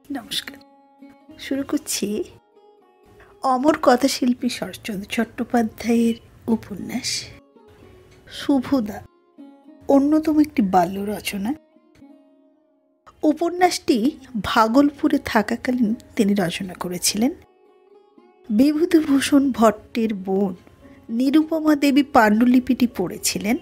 নমস্কার। শুরু করছি অমর কথাশিল্পী শরৎচন্দ্র চট্টোপাধ্যায়ের উপন্যাস শুভদা, অন্যতম একটি বাল্য রচনা। উপন্যাসটি ভাগলপুরে থাকাকালীন তিনি রচনা করেছিলেন। বিভূতিভূষণ ভট্টের বোন নিরুপমা দেবী পাণ্ডুলিপিটি পড়েছিলেন।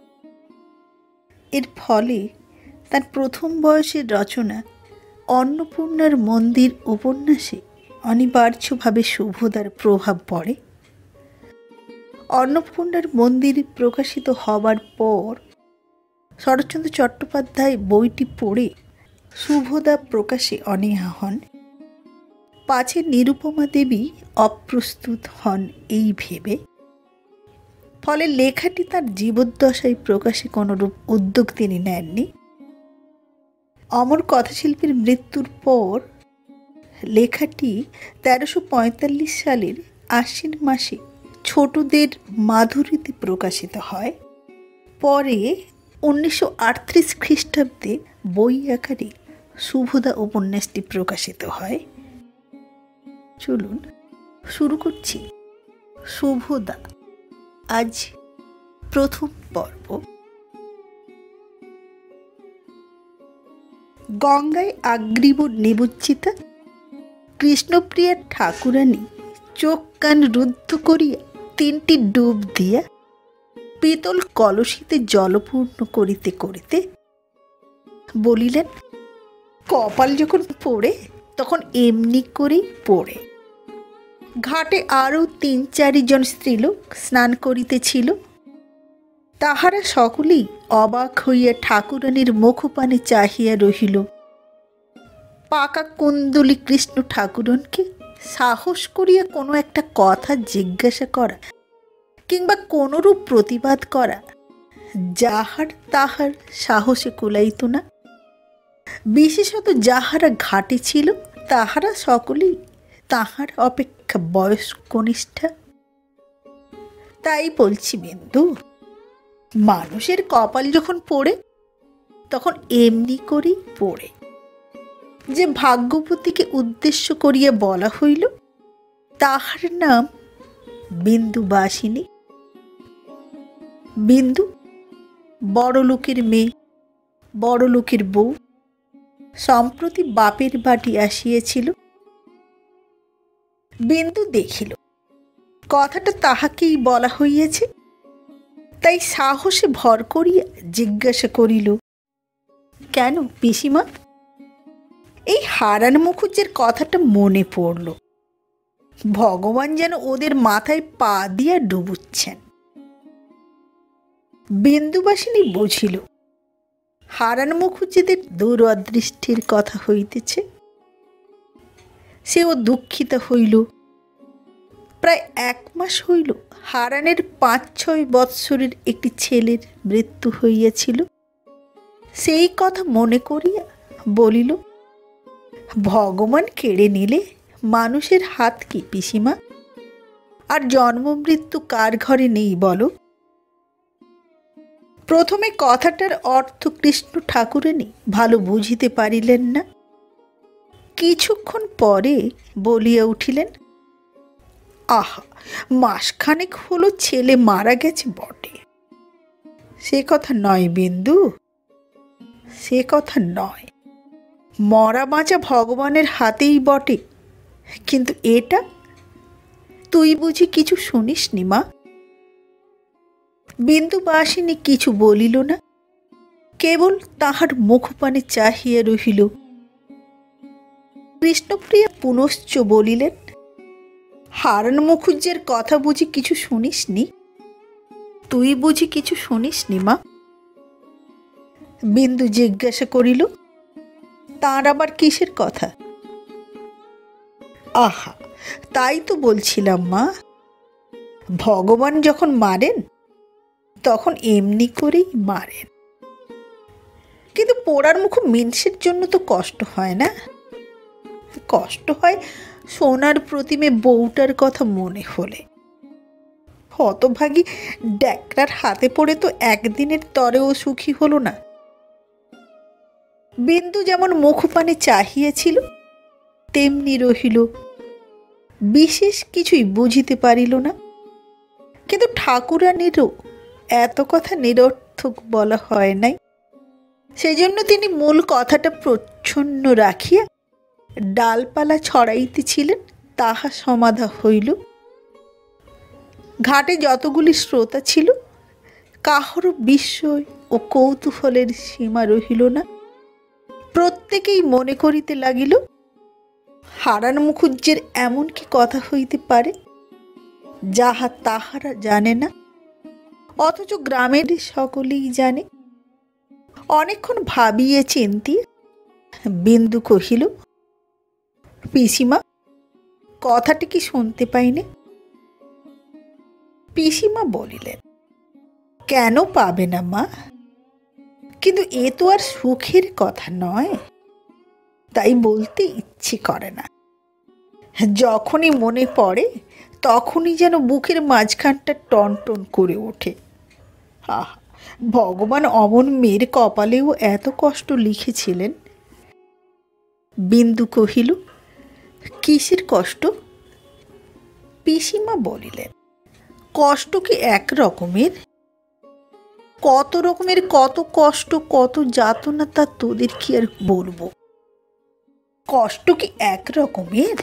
এর ফলে তার প্রথম বয়সের রচনা অন্নপূর্ণার মন্দির উপন্যাসে অনিবার্যভাবে শুভদার প্রভাব পড়ে। অন্নপূর্ণার মন্দির প্রকাশিত হবার পর শরৎচন্দ্র চট্টোপাধ্যায় বইটি পড়ে শুভদা প্রকাশে অনীহা হন। পাছে নিরুপমা দেবী অপ্রস্তুত হন এই ভেবে। ফলে লেখাটি তার জীবদ্দশায় প্রকাশে কোনরূপ উদ্যোগ তিনি নেননি। অমর কথাশিল্পীর মৃত্যুর পর লেখাটি ১৩৪৫ সালের আশ্বিন মাসে ছোটদের মাধুরীতে প্রকাশিত হয়। পরে ১৯৩৮ খ্রিস্টাব্দে বই আকারে শুভদা উপন্যাসটি প্রকাশিত হয়। চলুন শুরু করছি শুভদা। আজ প্রথম পর্ব। গঙ্গায় আগ্রীব নিমজ্জিতা কৃষ্ণপ্রিয়ার ঠাকুরানী চোখ কান রুদ্ধ করিয়া ৩টি ডুব দিয়া পিতল কলসিতে জলপূর্ণ করিতে করিতে বলিলেন, কপাল যখন পড়ে তখন এমনি করেই পড়ে। ঘাটে আরও ৩-৪ জন স্ত্রীলোক স্নান করিতেছিল। তাহারা সকলেই অবাক হইয়া ঠাকুরানীর মুখপানে চাহিয়া রহিল। পাকা কুন্দলী কৃষ্ণ ঠাকুরনকে সাহস করিয়া কোনো একটা কথা জিজ্ঞাসা করা কিংবা কোনরূপ প্রতিবাদ করা যাহার তাহার সাহসে কুলাইত না। বিশেষত যাহারা ঘাটে ছিল তাহারা সকলেই তাহার অপেক্ষা বয়স কনিষ্ঠা। তাই বলছি বিন্দু, মানুষের কপাল যখন পড়ে তখন এমনি করেই পড়ে। যে ভাগ্যবতীকে উদ্দেশ্য করিয়া বলা হইল তাহার নাম বিন্দুবাসিনী। বিন্দু বড় লোকের মেয়ে, বড় লোকের বউ। সম্প্রতি বাপের বাটি আসিয়াছিল। বিন্দু দেখিল কথাটা তাহাকেই বলা হইয়াছে, তাই সাহসে ভর করিয়া জিজ্ঞাসা করিল, কেন পিসিমা? এই হারান মুখুজ্জের কথাটা মনে পড়ল। ভগবান যেন ওদের মাথায় পা দিয়া ডুবুচ্ছেন। বিন্দুবাসিনী বুঝিল হারান মুখুজ্জেদের দূরদৃষ্টির কথা হইতেছে। সেও দুঃখিত হইল। প্রায় ১ মাস হইল হারানের ৫-৬ বৎসরের একটি ছেলের মৃত্যু হইয়াছিল। সেই কথা মনে করিয়া বলিল, ভগবান কেড়ে নিলে মানুষের হাত কি পিসিমা? আর জন্ম মৃত্যু কার ঘরে নেই বলো? প্রথমে কথাটার অর্থ কৃষ্ণ ঠাকুরানী ভালো বুঝিতে পারিলেন না। কিছুক্ষণ পরে বলিয়া উঠিলেন, আহা, মাসখানেক হলো ছেলে মারা গেছে বটে। সে কথা নয় বিন্দু, সে কথা নয়। মরা বাঁচা ভগবানের হাতেই বটে, কিন্তু এটা তুই বুঝি কিছু শুনিসনি মা? বিন্দুবাসিনী কিছু বলিল না, কেবল তাহার মুখপানে চাহিয়া রহিল। কৃষ্ণপ্রিয়া পুনশ্চ বলিলেন, হারান মুখুজ্জের কথা বুঝি কিছু শুনিসনি? তুই বুঝি কিছু শুনিসনি মা? বিন্দু জিজ্ঞাসা করিল, তাঁর আবার কিসের কথা? আহা, তাই তো বলছিলাম মা, ভগবান যখন মারেন তখন এমনি করেই মারেন। কিন্তু পোড়ার মুখ মিনসের জন্য তো কষ্ট হয় না? কষ্ট হয় সোনার প্রতিমে বউটার কথা মনে হলে। হতভাগী ড্যাকরার হাতে পড়ে তো একদিনের তরেও সুখী হলো না। বিন্দু যেমন মুখপানে চাহিয়েছিল তেমনি রহিল, বিশেষ কিছুই বুঝিতে পারিল না। কিন্তু ঠাকুরানীরও এত কথা নিরর্থক বলা হয় নাই। সেই জন্য তিনি মূল কথাটা প্রচ্ছন্ন রাখিয়া ডালপালা ছড়াইতেছিলেন, তাহা সমাধা হইল। ঘাটে যতগুলি শ্রোতা ছিল, কাহারও বিস্ময় ও কৌতূহলের সীমা রহিল না। প্রত্যেকেই মনে করিতে লাগিল, হারান মুখুজ্জের এমন কি কথা হইতে পারে যাহা তাহারা জানে না, অথচ গ্রামের সকলেই জানে। অনেকক্ষণ ভাবিয়ে চিন্তিয়ে বিন্দু কহিল, পিসিমা, কথাটি কি শুনতে পাইনে? পিসিমা বলিলেন, কেন পাবে না মা, কিন্তু এ তো আর সুখের কথা নয়, তাই বলতে ইচ্ছে করে না। যখনই মনে পড়ে তখনই যেন বুকের মাঝখানটা টনটন করে ওঠে। আহ, ভগবান অমন মেয়ের কপালেও এত কষ্ট লিখেছিলেন। বিন্দু কহিল, কিসের কষ্ট? পিসিমা বলিলেন, কষ্ট কি এক রকমের? কত রকমের, কত কষ্ট, কত যাতনা, তা তোদের কি আর বলবো। কষ্ট কি এক রকমের?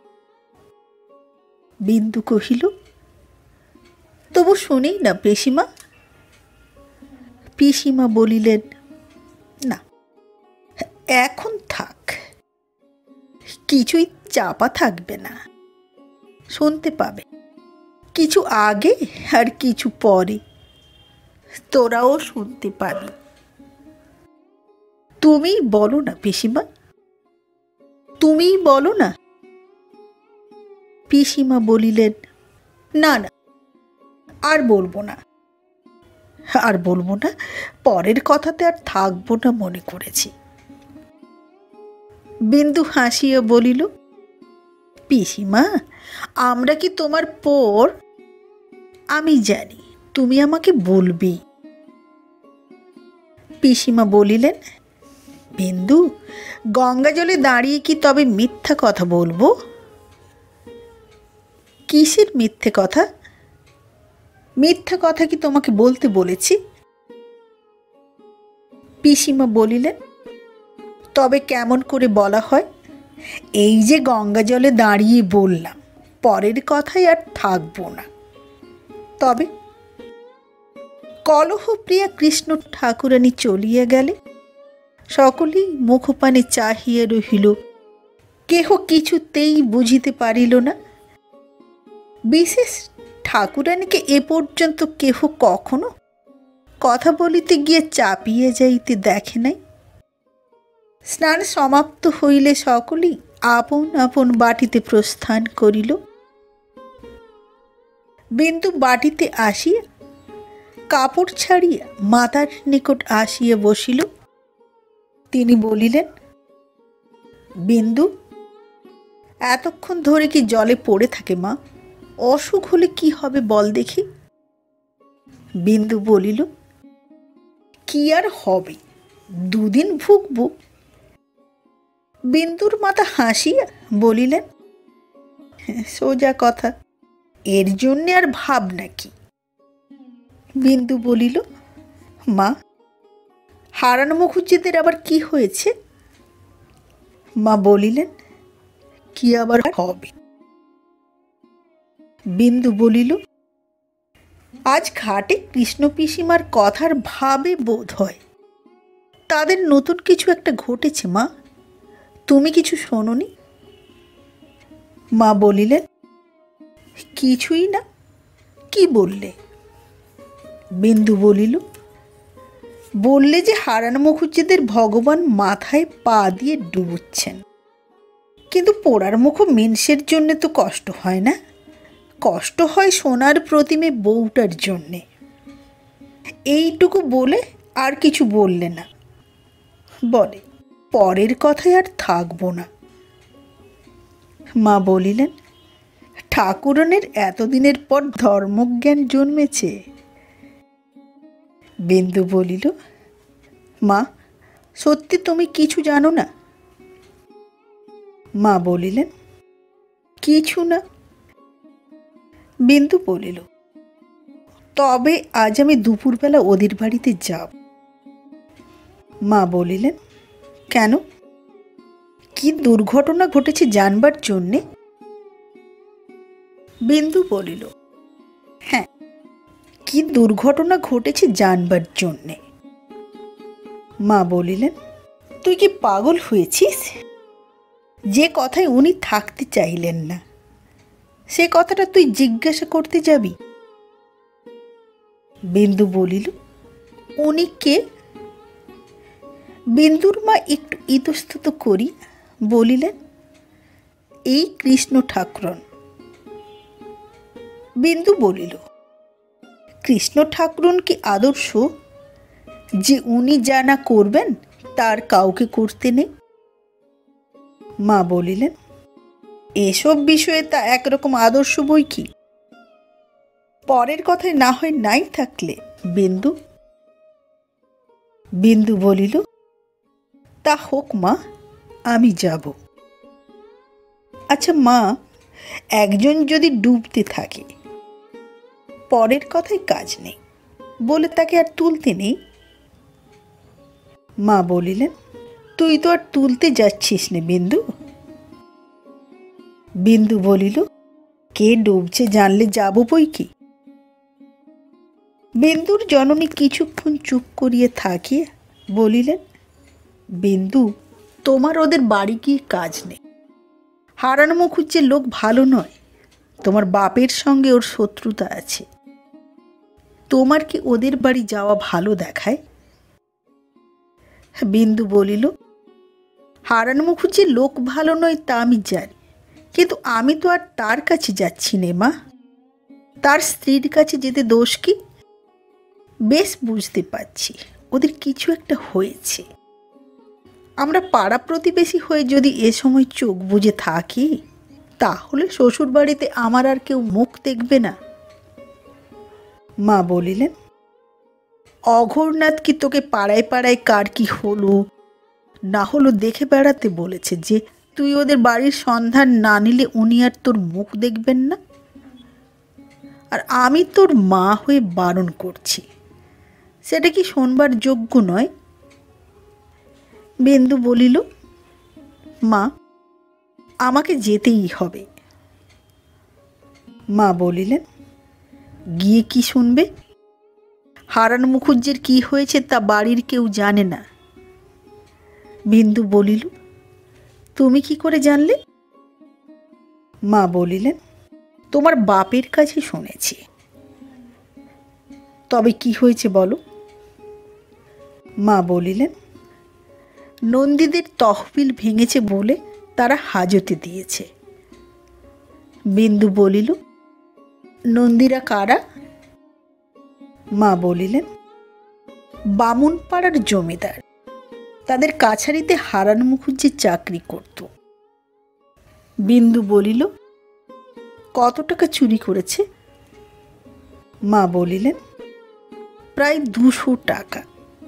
বিন্দু কহিল, তবু শুনেই না পিসিমা। পিসিমা বলিলেন, না, এখন থাক, কিছুই চাপা থাকবে না, শুনতে পাবে, কিছু আগে আর কিছু পরে, তোরাও শুনতে পাবি। তুমিই বলো না পিসিমা, তুমিই বলো না। পিসিমা বলিলেন, না না, আর বলবো না, আর বলবো না, পরের কথাতে আর থাকবো না মনে করেছি। বিন্দু হাসিয়া বলিল, পিসিমা, আমরা কি তোমার পর? আমি জানি তুমি আমাকে বলবি। পিসিমা বলিলেন, বিন্দু, গঙ্গা জলে দাঁড়িয়ে কি তবে মিথ্যা কথা বলবো? কিসের মিথ্যে কথা? মিথ্যা কথা কি তোমাকে বলতে বলেছি? পিসিমা বলিলেন, তবে কেমন করে বলা হয়? এই যে গঙ্গা জলে দাঁড়িয়ে বললাম, পরের কথাই আর থাকবো না। তবে কলহপ্রিয়া কৃষ্ণ ঠাকুরানী চলিয়া গেলে সকলেই মুখপানে চাহিয়া রহিল, কেহ কিছুতেই বুঝিতে পারিল না। বিশেষ ঠাকুরানীকে এ পর্যন্ত কেহ কখনো কথা বলিতে গিয়ে চাপিয়ে যাইতে দেখে নাই। স্নান সমাপ্ত হইলে সকলেই আপন আপন বাটিতে প্রস্থান করিল। বিন্দু বাটিতে আসিয়া কাপড় ছাড়িয়া মাতার নিকট আসিয়া বসিল। তিনি বলিলেন, বিন্দু, এতক্ষণ ধরে কি জলে পড়ে থাকে মা? অসুখ হলে কি হবে বল দেখি? বিন্দু বলিল, কি আর হবে, দুদিন ভুগব। বিন্দুর মাথা হাসিয়া বলিলেন, সোজা কথা, এর জন্যে আর ভাব নাকি? বিন্দু বলিল, মা, হারান মুখুজ্জেদের আবার কি হয়েছে? মা বলিলেন, কি আবার হবে? বিন্দু বলিল, আজ ঘাটে কৃষ্ণ পিসিমার কথার ভাবে বোধ হয় তাদের নতুন কিছু একটা ঘটেছে। মা, তুমি কিছু শোনোনি? মা বলিলেন, কিছুই না। কি বললে? বিন্দু বলিল, বললে যে হারান মুখুজ্জেদের ভগবান মাথায় পা দিয়ে ডুবুচ্ছেন, কিন্তু পোড়ার মুখ মেনসের জন্যে তো কষ্ট হয় না, কষ্ট হয় সোনার প্রতিমে বউটার জন্যে। এইটুকু বলে আর কিছু বললে না। বলে, পরের কথায় আর থাকবো না। মা বলিলেন, ঠাকুরনের এতদিনের পর ধর্মজ্ঞান জন্মেছে। বিন্দু বলিল, মা, সত্যি তুমি কিছু জানো না? মা বলিলেন, কিছু না। বিন্দু বলিল, তবে আজ আমি দুপুরবেলা ওদের বাড়িতে যাব। মা বলিলেন, কেন? কি দুর্ঘটনা ঘটেছে জানবার জন্যে? বিন্দু বলিল, হ্যাঁ, কি দুর্ঘটনা ঘটেছে জানবার জন্যে। মা বলিলেন, তুই কি পাগল হয়েছিস? যে কথায় উনি থাকতে চাইলেন না, সে কথাটা তুই জিজ্ঞাসা করতে যাবি? বিন্দু বলিল, উনি কে? বিন্দুর মা একটু ইতস্তত করি বলিলেন, এই কৃষ্ণ ঠাকুরন। বিন্দু বলিল, কৃষ্ণ ঠাকুরন কি আদর্শ যে উনি যা না করবেন তার কাউকে করতে নেই? মা বলিলেন, এসব বিষয়ে তা একরকম আদর্শ বই কি। পরের কথায় না হয় নাই থাকলে বিন্দু। বিন্দু বলিল, তা হোক মা, আমি যাব। আচ্ছা মা, একজন যদি ডুবতে থাকে, পরের কথায় কাজ নেই বলে তাকে আর তুলতে নেই? মা বলিলেন, তুই তো আর তুলতে যাচ্ছিস না বিন্দু। বিন্দু বলিল, কে ডুবছে জানলে যাব বই কি। বিন্দুর জননী কিছুক্ষণ চুপ করিয়ে থাকিয়ে বলিলেন, বিন্দু, তোমার ওদের বাড়ি গিয়ে কাজ নেই। হারানো মুখুজ্জের লোক ভালো নয়, তোমার বাপের সঙ্গে ওর শত্রুতা আছে। তোমার কি ওদের বাড়ি যাওয়া ভালো দেখায়? বিন্দু বলিল, হারানো মুখুজ্জের লোক ভালো নয় তা আমি জানি, কিন্তু আমি তো আর তার কাছে যাচ্ছি নে মা। তার স্ত্রীর কাছে যেতে দোষ কি? বেশ বুঝতে পারছি ওদের কিছু একটা হয়েছে। আমরা পাড়া প্রতিবেশী হয়ে যদি এ সময় চোখ বুজে থাকি, তাহলে শ্বশুর বাড়িতে আমার আর কেউ মুখ দেখবে না। মা বলিলেন, অঘোরনাথ কি তোকে পাড়ায় পাড়ায় কার কি হলো না হলো দেখে বেড়াতে বলেছে যে তুই ওদের বাড়ির সন্ধান না নিলে উনি আর তোর মুখ দেখবেন না? আর আমি তোর মা হয়ে বারণ করছি, সেটা কি শোনবার যোগ্য নয়? বিন্দু বলিল, মা, আমাকে যেতেই হবে। মা বলিলেন, গিয়ে কি শুনবে? হারান মুখুজ্জের কি হয়েছে তা বাড়ির কেউ জানে না। বিন্দু বলিল, তুমি কি করে জানলে? মা বলিলেন, তোমার বাপের কাছে শুনেছি। তবে কি হয়েছে বলো? মা বলিলেন, নন্দীদের তহবিল ভেঙেছে বলে তারা হাজতে দিয়েছে। বিন্দু বলিল, নন্দীরা কারা? মা বলিলেন, বামুনপাড়ার জমিদার, তাদের কাছারিতে হারান মুখুজ্জে চাকরি করত। বিন্দু বলিল, কত টাকা চুরি করেছে? মা বলিলেন, প্রায় 200 টাকা।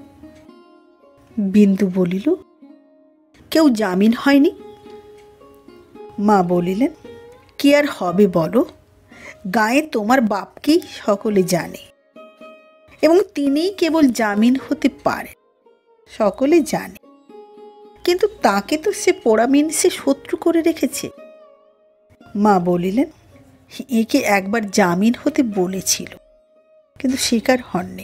বিন্দু বলিল, কেউ জামিন হয়নি? মা বলিলেন, কি আর হবে বলো, গায়ে তোমার বাপকেই সকলে জানে এবং তিনিই কেবল জামিন হতে পারেন, সকলে জানে। কিন্তু তাকে তো সে পোড়ামিনসে শত্রু করে রেখেছে। মা বলিলেন, একে একবার জামিন হতে বলেছিল, কিন্তু স্বীকার হননি।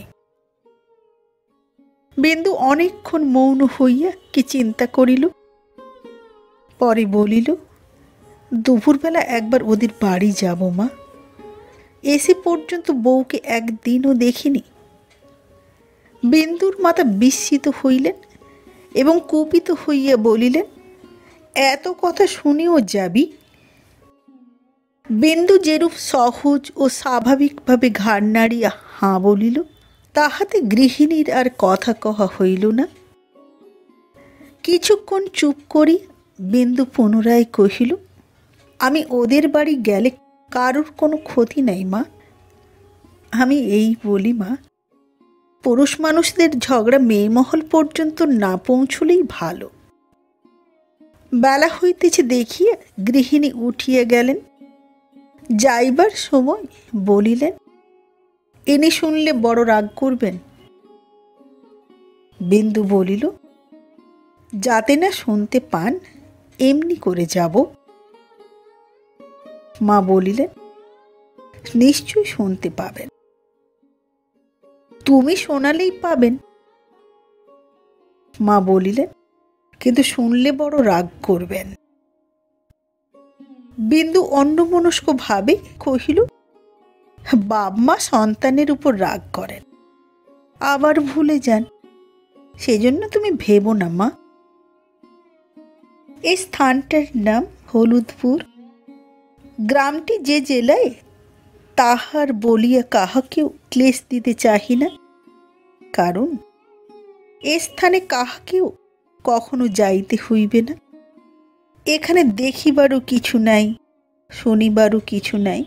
বিন্দু অনেকক্ষণ মৌন হইয়া কি চিন্তা করিল, পরে বলিল, দুপুরবেলা একবার ওদের বাড়ি যাব মা। এসে পর্যন্ত বউকে একদিনও দেখিনি। বিন্দুর মাথা বিস্মিত হইলেন এবং কুপিত হইয়া বলিলেন, এত কথা শুনেও যাবি? বিন্দু যেরূপ সহজ ও স্বাভাবিকভাবে ঘাড় নাড়িয়া হাঁ বলিল, তাহাতে গৃহিণীর আর কথা কহা হইল না। কিছুক্ষণ চুপ করি বিন্দু পুনরায় কহিল, আমি ওদের বাড়ি গেলে কারোর কোনো ক্ষতি নাই মা। আমি এই বলি মা, পুরুষ মানুষদের ঝগড়া মেয়েমহল পর্যন্ত না পৌঁছলেই ভালো। বেলা হইতেছে দেখিয়া গৃহিণী উঠিয়া গেলেন। যাইবার সময় বলিলেন, ইনি শুনলে বড় রাগ করবেন। বিন্দু বলিল, যাতে না শুনতে পান এমনি করে যাব। মা বলিলেন, নিশ্চয় শুনতে পাবেন। তুমি শোনালেই পাবেন। মা বলিলেন, কিন্তু শুনলে বড় রাগ করবেন। বিন্দু অন্যমনস্ক ভাবে কহিল, বাপ মা সন্তানের উপর রাগ করেন, আবার ভুলে যান, সেজন্য তুমি ভেবো না মা। এই স্থানটার নাম হলুদপুর। গ্রামটি যে জেলায়, তাহার বলিয়া কাহাকেও ক্লেশ দিতে চাহি না, কারণ এ স্থানে কাহাকেও কখনো যাইতে হইবে না। এখানে দেখিবারও কিছু নাই, শুনিবারও কিছু নাই।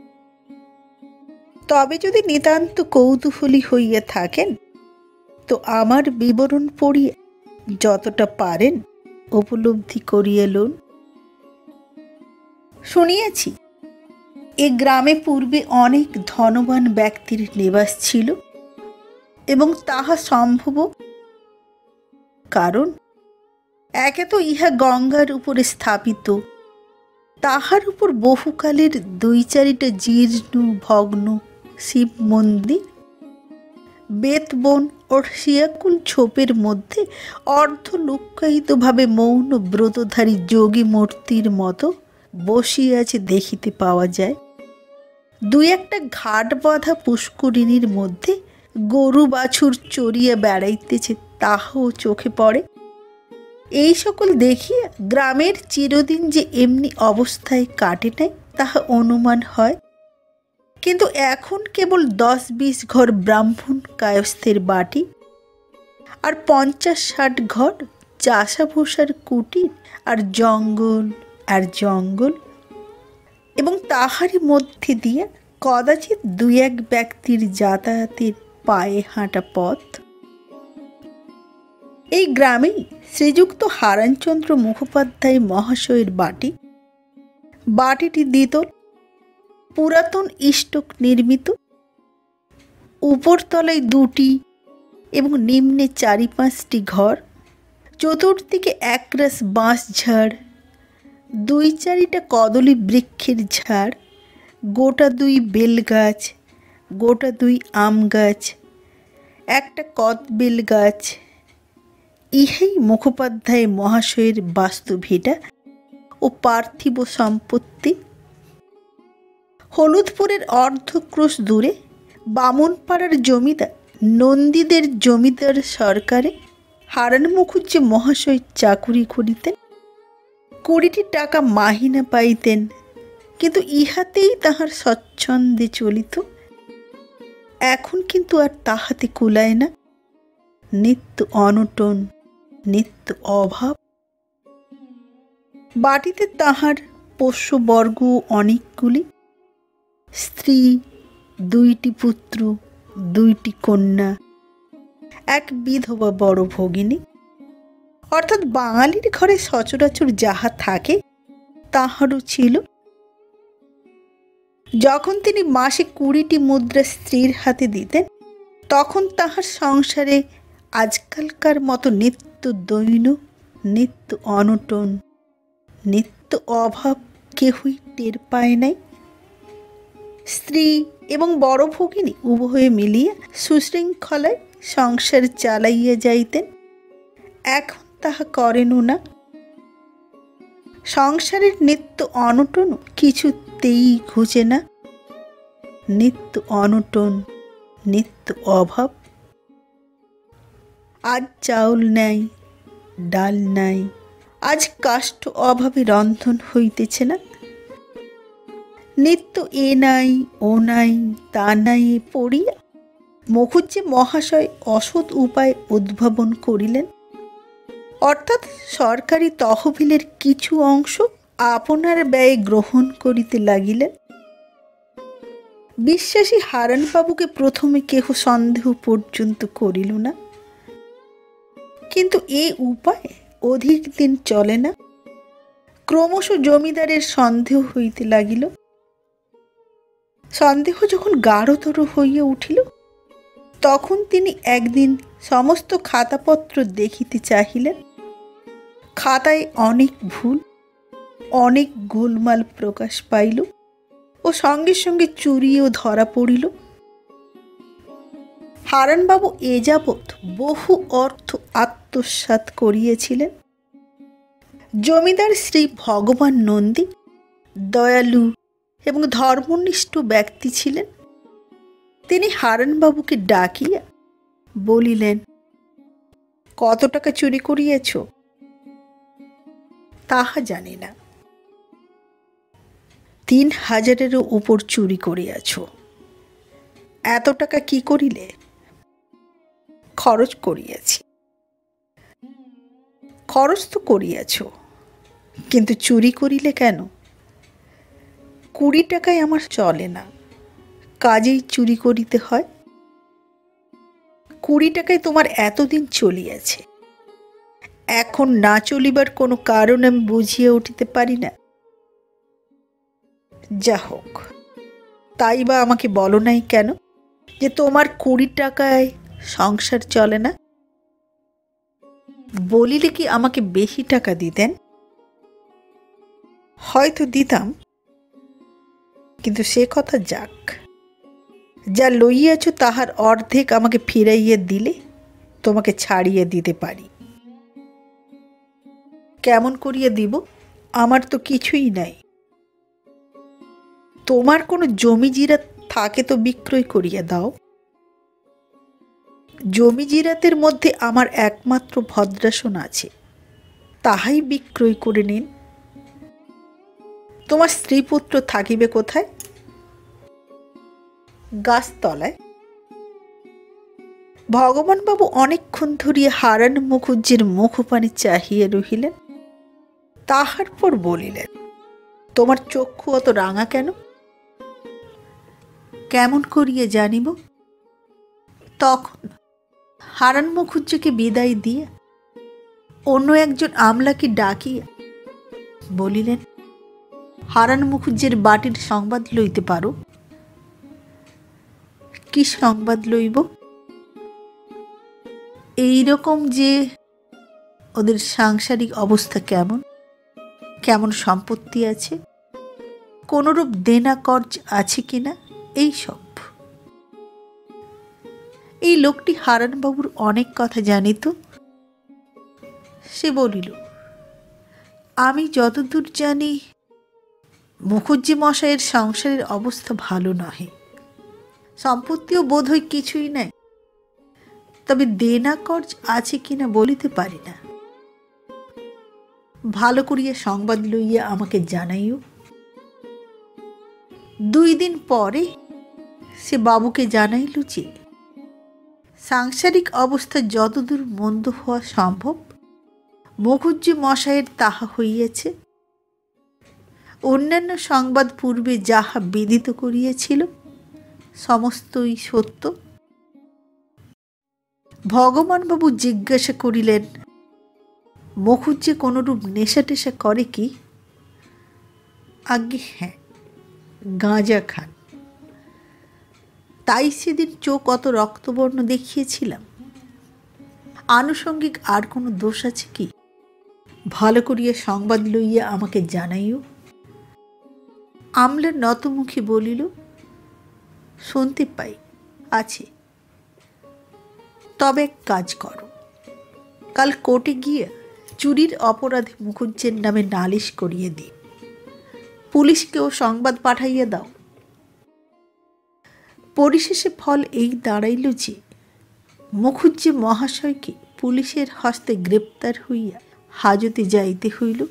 তবে যদি নিতান্ত কৌতূহলী হইয়া থাকেন তো আমার বিবরণ পড়িয়া যতটা পারেন উপলব্ধি করিয়া লন। শুনিয়াছি এ গ্রামে পূর্বে অনেক ধনবান ব্যক্তির নিবাস ছিল, এবং তাহা সম্ভব, কারণ একে তো ইহা গঙ্গার উপরে স্থাপিত, তাহার উপর বহুকালের 2-4টা জীর্ণ ভগ্ন শিব মন্দির, বেতবন ও শিয়াকুল ছোপের মধ্যে অর্ধ লুক্কায়িতভাবে মৌন ব্রতধারী যোগী মূর্তির মতো বসিয়া আছে দেখিতে পাওয়া যায়। 2-1টা ঘাট বাঁধা পুষ্করিণীর মধ্যে গরু বাছুর চড়িয়া বেড়াইতেছে, তাহাও চোখে পড়ে। এই সকল দেখিয়া গ্রামের চিরদিন যে এমনি অবস্থায় কাটে নাই তাহা অনুমান হয়। কিন্তু এখন কেবল 10-20 ঘর ব্রাহ্মণ কায়স্থের বাটি, আর 50-60 ঘর চাষাভূষার কুটির, আর জঙ্গল আর জঙ্গল, এবং তাহারই মধ্যে দিয়া কদাচিৎ 2-1 ব্যক্তির যাতায়াতের পায়ে হাঁটা পথ। এই গ্রামেই শ্রীযুক্ত হারানচন্দ্র মুখোপাধ্যায় মহাশয়ের বাটি। বাটিটি দ্বিতল, পুরাতন ইষ্টক নির্মিত। উপরতলায় 2টি এবং নিম্নে 4-5টি ঘর। চতুর্দিকে একরাশ বাঁশ ঝাড়, 2-4টা কদলী বৃক্ষের ঝাড়, গোটা 2 বেল গাছ, গোটা 2 আম গাছ, একটা কদবেল গাছ। ইহাই মুখোপাধ্যায় মহাশয়ের বাস্তুভিটা ও পার্থিব সম্পত্তি। হলুদপুরের অর্ধক্রোশ দূরে বামুনপাড়ার জমিদার নন্দীদের জমিদার সরকারে হারান মুখুজ্জে মহাশয় চাকুরি করিতেন। 20টি টাকা মাহিনা পাইতেন, কিন্তু ইহাতেই তাহার স্বচ্ছন্দে চলিত। এখন কিন্তু আর তাহাতে কুলায় না। নিত্য অনটন, নিত্য অভাব। বাটিতে তাহার পোষ্যবর্গ অনেকগুলি, স্ত্রী, 2টি পুত্র, 2টি কন্যা, এক বিধবা বড় ভগিনী। অর্থাৎ বাঙালির ঘরে সচরাচর যাহা থাকে তাহারও ছিল। যখন তিনি মাসে 20টি মুদ্রা স্ত্রীর হাতে দিতেন, তখন তাহার সংসারে আজকালকার মতো নিত্য দৈন্য, নিত্য অনটন, নিত্য অভাব কেহই টের পায় নাই। স্ত্রী এবং বড় ভগিনী উভয়ে মিলিয়া সুশৃঙ্খলায় সংসার চালাইয়া যাইতেন। এখন তাহা করেনও না। সংসারের নিত্য অনটন কিছুতেই ঘুচে না। নিত্য অনটন, নিত্য অভাব। আজ চাউল নাই, ডাল নাই, আজ কাষ্ঠ অভাবে রন্ধন হইতেছে না। নিত্য এ নাই, ও নাই, তা নাই পড়িয়া মুখুজ্জে মহাশয় অসৎ উপায় উদ্ভাবন করিলেন। অর্থাৎ সরকারি তহবিলের কিছু অংশ আপনার ব্যয়ে গ্রহণ করিতে লাগিলেন। বিশ্বাসী হারানবাবুকে প্রথমে কেহ সন্দেহ পর্যন্ত করিল না, কিন্তু এ উপায় অধিক দিন চলে না। ক্রমশ জমিদারের সন্দেহ হইতে লাগিল। সন্দেহ যখন গাঢ়তর হইয়া উঠিল, তখন তিনি একদিন সমস্ত খাতাপত্র দেখিতে চাহিলেন। খাতায় অনেক ভুল, অনেক গোলমাল প্রকাশ পাইল ও সঙ্গে সঙ্গে চুরিও ধরা পড়িল। হারানবাবু এ যাবৎ বহু অর্থ আত্মসাৎ করিয়েছিলেন। জমিদার শ্রী ভগবান নন্দী দয়ালু এবং ধর্মনিষ্ঠ ব্যক্তি ছিলেন। তিনি হারানবাবুকে ডাকিয়া বলিলেন, কত টাকা চুরি করিয়াছ? তাহা জানি না। ৩,০০০-এরও উপর চুরি করিয়াছ। এত টাকা কি করিলে? খরচ করিয়াছি। খরচ তো করিয়াছ, কিন্তু চুরি করিলে কেন? ২০ টাকায় আমার চলে না, কাজেই চুরি করিতে হয়। ২০ টাকায় তোমার এতদিন চলিয়াছে, এখন না চলিবার কোনো কারণ আমি বুঝিয়ে উঠিতে পারি না। যা হোক, তাই বা আমাকে বলো নাই কেন যে তোমার ২০ টাকায় সংসার চলে না? বলিলে কি আমাকে বেশি টাকা দিতেন? হয়তো দিতাম, কিন্তু সে কথা যাক। যা লইয়াছ তাহার অর্ধেক আমাকে ফিরাইয়া দিলে তোমাকে ছাড়িয়ে দিতে পারি। কেমন করিয়া দিব? আমার তো কিছুই নাই। তোমার কোনো জমি জিরাত থাকে তো বিক্রয় করিয়া দাও। জমি জিরাতের মধ্যে আমার একমাত্র ভদ্রাসন আছে, তাহাই বিক্রয় করে নিন। তোমার স্ত্রীপুত্র থাকিবে কোথায়? গাছতলায়। ভগবানবাবু অনেকক্ষণ ধরিয়া হারান মুখুজ্জের মুখপানে চাহিয়া রহিলেন। তাহার পর বলিলেন, তোমার চক্ষু অত রাঙা কেন? কেমন করিয়া জানিব? তখন হারান মুখুজ্জেকে বিদায় দিয়া অন্য একজন আমলাকে ডাকিয়া বলিলেন, হারান মুখুজ্জের বাটির সংবাদ লইতে পারো? কি সংবাদ লইব? এইরকম যে ওদের সাংসারিক অবস্থা কেমন, কেমন সম্পত্তি আছে, কোনরূপ দেনা কর্জ আছে কিনা, এই সব। এই লোকটি হারানবাবুর অনেক কথা জানিত। সে বলিল, আমি যতদূর জানি মুখুজ্জি মশাইয়ের সংসারের অবস্থা ভালো নহে, সম্পত্তিও বোধ হয় কিছুই নাই, তবে দেনা কর্জ আছে কিনা বলিতে পারি না। ভালো করিয়া সংবাদ লইয়া আমাকে জানাইও। ২ দিন পরে সে বাবুকে জানাইল যে সাংসারিক অবস্থা যতদূর মন্দ হওয়া সম্ভব মুখুজ্জি মশাইয়ের তাহা হইয়াছে। অন্যান্য সংবাদ পূর্বে যাহা বিদিত করিয়াছিল সমস্তই সত্য। ভগবানবাবু জিজ্ঞাসা করিলেন, মুখুজ্জি কোনরূপ নেশা টেশা করে কি? আজ্ঞে হ্যাঁ, গাঁজা খান। তাই সেদিন চোখ অত রক্তবর্ণ দেখিয়েছিলাম। আনুষঙ্গিক আর কোনো দোষ আছে কি? ভালো করিয়া সংবাদ লইয়া আমাকে জানাইও। আমলা নতমুখী বলিল, শুনতে পাই আছে, তবে এক কাজ করো, কাল কোর্টে গিয়ে চুরির অপরাধে মুখুজ্জের নামে নালিশ করিয়ে দিই, পুলিশকেও সংবাদ পাঠাইয়া দাও। পরিশেষে ফল এই দাঁড়াইল যে মুখুজ্জি মহাশয়কে পুলিশের হস্তে গ্রেপ্তার হইয়া হাজতে যাইতে হইল।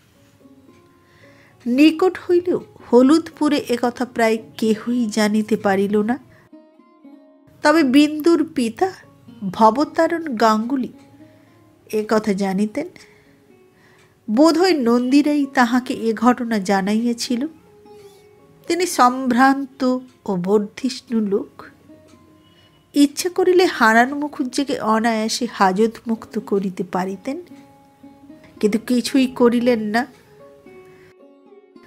নিকট হইলেও হলুদপুরে একথা প্রায় কেহই জানিতে পারিল না। তবে বিন্দুর পিতা ভবতারণ গাঙ্গুলি একথা জানিতেন। বোধহয় নন্দীরাই তাহাকে এ ঘটনা জানাইয়াছিল। তিনি সম্ভ্রান্ত ও বর্ধিষ্ণু লোক, ইচ্ছা করিলে হারান মুখুজ্জিকে অনায়াসে হাজত মুক্ত করিতে পারিতেন, কিন্তু কিছুই করিলেন না।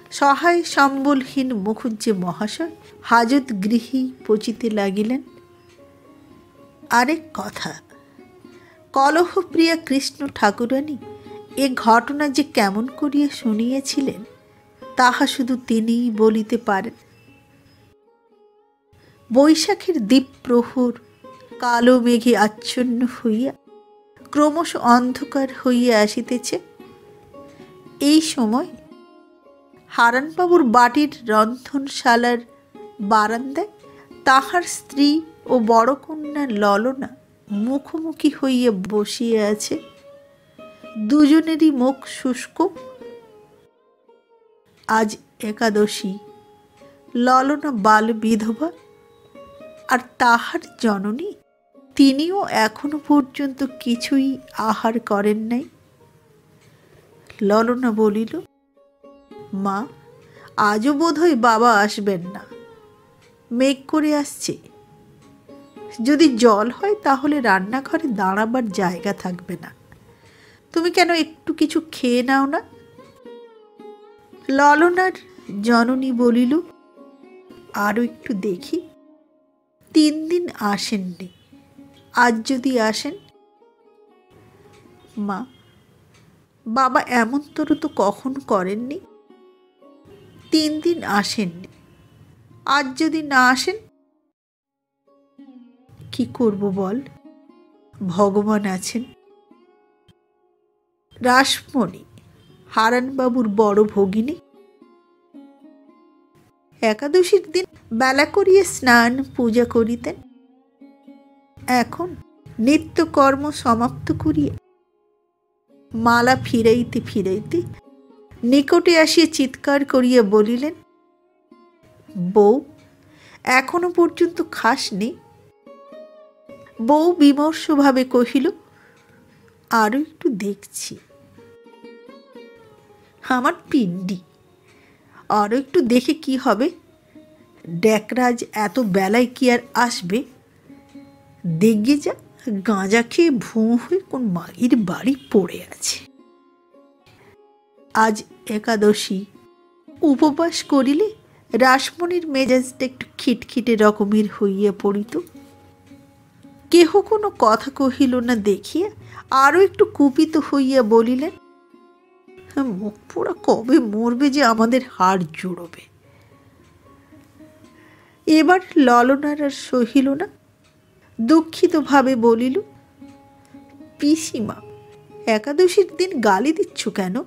সহায় সম্বলহীন মুখুজ্জে মহাশয় হাজত গৃহী পচিতে লাগিলেন। আরেক কথা, কলহপ্রিয়া কৃষ্ণ ঠাকুরানী এ ঘটনা যে কেমন করিয়া শুনিয়েছিলেন তাহা শুধু তিনিই বলিতে পারেন। বৈশাখের দ্বীপ্রহর কালো মেঘে আচ্ছন্ন হইয়া ক্রমশ অন্ধকার হইয়া আসিতেছে। এই সময় হারানবাবুর বাটির রন্ধনশালার বারান্দায় তাহার স্ত্রী ও বড় কন্যা ললনা মুখোমুখি হইয়া বসিয়া আছে। দুজনেরই মুখ শুষ্ক। আজ একাদশী। ললনা বাল বিধবা, আর তাহার জননী তিনিও এখনো পর্যন্ত কিছুই আহার করেন নাই। ললনা বলিল, মা, আজও বোধহয় বাবা আসবেন না, মেঘ করে আসছে। যদি জল হয় তাহলে রান্নাঘরে দাঁড়াবার জায়গা থাকবে না। তুমি কেন একটু কিছু খেয়ে নাও না? ললনার জননী বলিল, আরও একটু দেখি। 3 দিন আসেননি, আজ যদি আসেন। মা, বাবা এমন তোর তো কখনো করেননি। 3 দিন আসেননি, আজ যদি না আসেন কি করব বল? ভগবান আছেন। রাসমণি হারানবাবুর বড় ভগিনী একাদশীর দিন বেলা করিয়া স্নান পূজা করিতেন। এখন নিত্যকর্ম সমাপ্ত করিয়া মালা ফিরাইতে ফিরাইতে নিকটে আসিয়া চিৎকার করিয়া বলিলেন, বউ, এখনো পর্যন্ত খাসনি? বউ বিমর্ষভাবে কহিল, আরো একটু দেখছি। আমার পিণ্ডি, আরো একটু দেখে কি হবে? ড্যাকরাজ এত বেলায় কি আর আসবে? দেখবে যা, গাঁজা খেয়ে ভুঁ হয়ে কোন মাগির বাড়ি পড়ে আছে। আজ একাদশী, উপবাস করিলে রাসমণির মেজাজটা একটু খিটখিটে রকমের হইয়া পড়িত। কেহ কোনো কথা কহিল না দেখিয়া আরও একটু কুপিত হইয়া বলিলেন, মুখ পোড়া কবে মরবে যে আমাদের হাড় জুড়বে। এবার ললনার আর সহিল না, দুঃখিতভাবে বলিল, পিসিমা, একাদশীর দিন গালি দিচ্ছ কেন?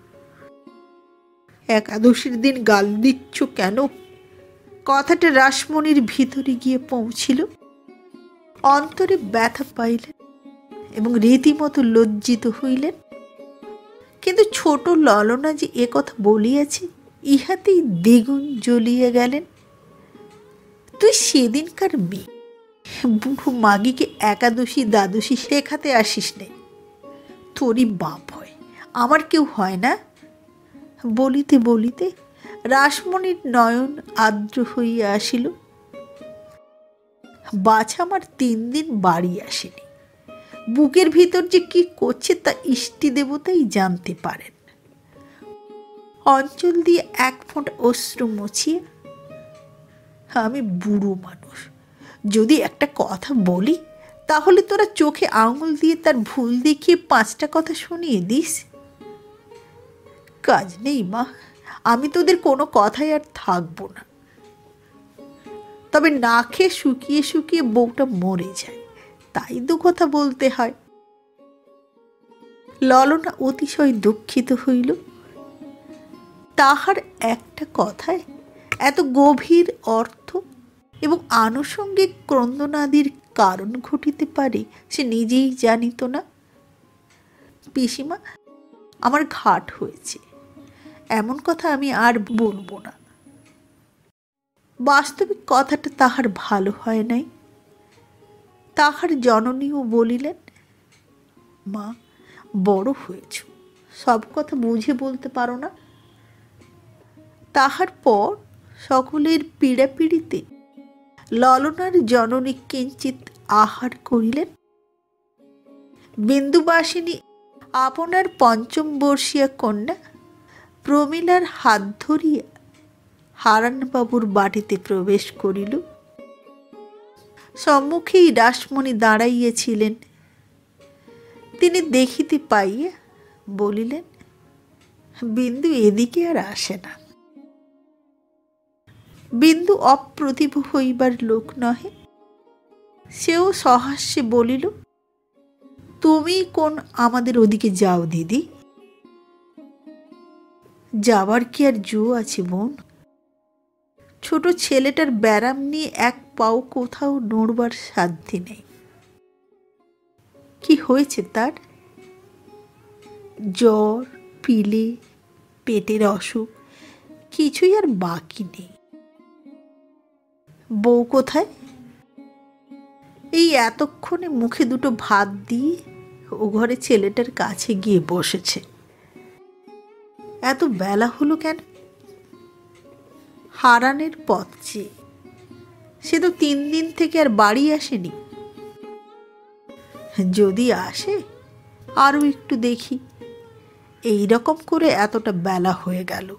একাদশীর দিন গালি দিচ্ছ কেন? কথাটা রাসমণির ভিতরে গিয়ে পৌঁছিল। অন্তরে ব্যথা পাইলেন এবং রীতিমতো লজ্জিত হইলেন। কিন্তু ছোট ললনা যে এ কথা বলিয়াছে ইহাতেই দ্বিগুণ জ্বলিয়া গেলেন। তুই সেদিনকার মেয়ে, বুড়ো মাগিকে একাদশী দ্বাদশী শেখাতে আসিস নে। তোরই বাপ হয়, আমার কেউ হয় না। বলিতে বলিতে রাসমণির নয়ন আর্দ্র হইয়া আসিল। বাছা আমার 3 দিন বাড়ি আসেনি। বুকের ভিতর যে কি করছে তা ইষ্টি দেবতাই জানতে পারেন। অঞ্চল দিয়ে 1 ফোঁট অশ্রু মুছিয়ে, আমি বুড়ো মানুষ, যদি একটা কথা বলি তাহলে তোরা চোখে আঙুল দিয়ে তার ভুল দেখিয়ে 5টা কথা শুনিয়ে দিস। কাজ নেই মা, আমি তোদের কোনো কথাই আর থাকবো না। তবে না খেয়ে শুকিয়ে শুকিয়ে বউটা মরে যায়, তাই 2 কথা বলতে হয়। ললনা অতিশয় দুঃখিত হইল। তাহার একটা কথায় এত গভীর অর্থ এবং আনুষঙ্গিক ক্রন্দনাদির কারণ ঘটিতে পারে সে নিজেই জানিত না। পিসিমা, আমার ঘাট হয়েছে, এমন কথা আমি আর বলবো না। বাস্তবিক কথাটা তাহার ভালো হয় নাই। তাহার জননীও বলিলেন, মা, বড় হয়েছ, সব কথা বুঝে বলতে পারো না। তাহার পর সকলের পীড়াপিড়িতে ললনার জননী কিঞ্চিত আহার করিলেন। বিন্দুবাসিনী আপনার 5ম বর্ষীয়া কন্যা প্রমীলার হাত ধরিয়া হারানবাবুর বাটিতে প্রবেশ করিল। সম্মুখেই রাসমণি দাঁড়াইয়াছিলেন। তিনি দেখিতে পাইয়া বলিলেন, বিন্দু এদিকে আর আসে না। বিন্দু অপ্রতিভ হইবার লোক নহে। সেও সহাস্যে বলিল, তুমি কোন আমাদের ওদিকে যাও দিদি? যাবার কি আর জো আছে বোন? ছোট ছেলেটার ব্যারাম নিয়ে এক পাও কোথাও নড়বার সাধ্য নেই। কি হয়েছে তার? জ্বর, পিলে, পেটের অসুখ, কিছুই আর বাকি নেই। বউ কোথায়? এই এতক্ষণে মুখে দুটো ভাত দিয়ে ও ঘরে ছেলেটার কাছে গিয়ে বসেছে। এত বেলা হলো কেন? হারানের পথ চেয়ে। সে তো 3 দিন থেকে আর বাড়ি আসেনি। যদি আসে আরও একটু দেখি। এই রকম করে এতটা বেলা হয়ে গেল।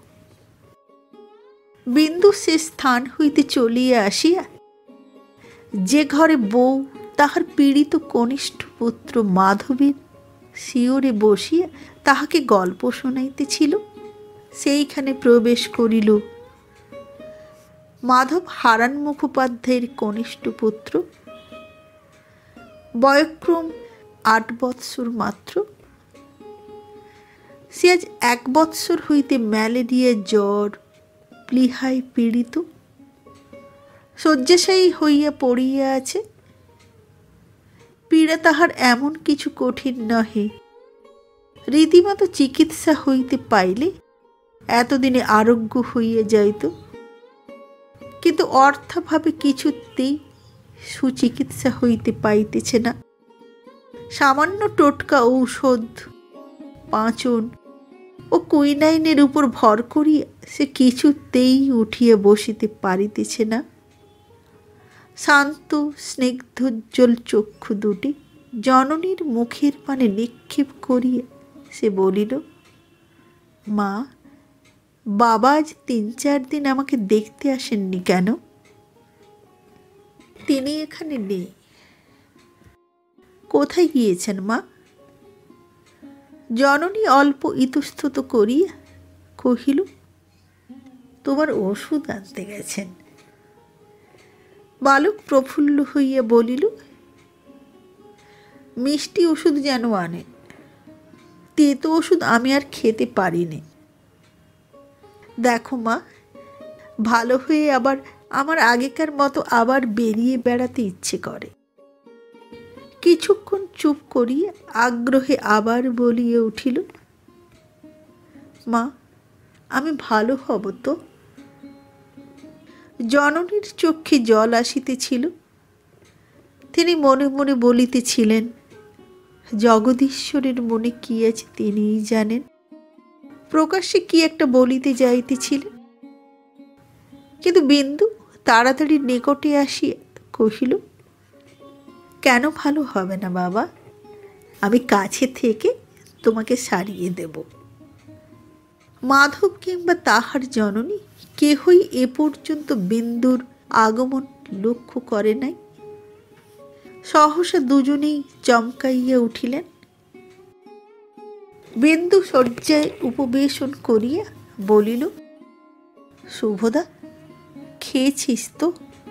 বিন্দু সে স্থান হইতে চলিয়া আসিয়া যে ঘরে বউ তাহার পীড়িত কনিষ্ঠ পুত্র মাধবীর শিয়রে বসিয়া তাহাকে গল্প শোনাইতেছিল, সেইখানে প্রবেশ করিল। মাধব হারান মুখোপাধ্যায়ের কনিষ্ঠ পুত্র। বয়ঃক্রম 8 বৎসর মাত্র। সে আজ 1 বৎসর হইতে ম্যালেরিয়া জ্বর প্লীহায় পীড়িত। শয্যাশায়ী হইয়া পড়িয়া আছে। পীড়া তাহার এমন কিছু কঠিন নহে। রীতিমতো চিকিৎসা হইতে পাইলে এতদিনে আরোগ্য হইয়া যাইত, কিন্তু অর্থাভাবে কিছুতেই সুচিকিৎসা হইতে পাইতেছে না। সামান্য টোটকা ঔষধ, পাঁচন ও কুইনাইনের উপর ভর করিয়া সে কিছুতেই উঠিয়া বসিতে পারিতেছে না। শান্ত স্নিগ্ধোজ্জ্বল চক্ষু দুটি জননীর মুখের পানে নিক্ষেপ করিয়া সে বলিল, মা, বাবা আজ 3-4 দিন আমাকে দেখতে আসেননি কেন? তিনি এখানে নেই। কোথায় গিয়েছেন মা? জননী অল্প ইতস্তত করিয়া কহিল, তোমার ওষুধ আনতে গেছেন। বালক প্রফুল্ল হইয়া বলিল, মিষ্টি ওষুধ যেন আনেন। তেতো ওষুধ আমি আর খেতে পারি নে। দেখো মা, ভালো হয়ে আবার আমার আগেকার মতো আবার বেরিয়ে বেড়াতে ইচ্ছে করে। কিছুক্ষণ চুপ করিয়া আগ্রহে আবার বলিয়া উঠিল, মা, আমি ভালো হব তো? জননীর চক্ষে জল আসিতেছিল। তিনি মনে মনে বলিতেছিলেন, জগদীশ্বরের মনে কি আছে তিনিই জানেন। প্রকাশ্যে কি একটা বলিতে যাইতেছিলেন, কিন্তু বিন্দু তাড়াতাড়ি নিকটে আসিয়া কহিল, কেন ভালো হবে না বাবা? আমি কাছে থেকে তোমাকে সারিয়ে দেব। মাধব কিংবা তাহার জননী কেহই এ পর্যন্ত বিন্দুর আগমন লক্ষ্য করে নাই। সহসা দুজনেই চমকাইয়া উঠিলেন। বিন্দু শয্যায় উপবেশন করিয়া বলিল, শুভদা, খেয়েছিস তো?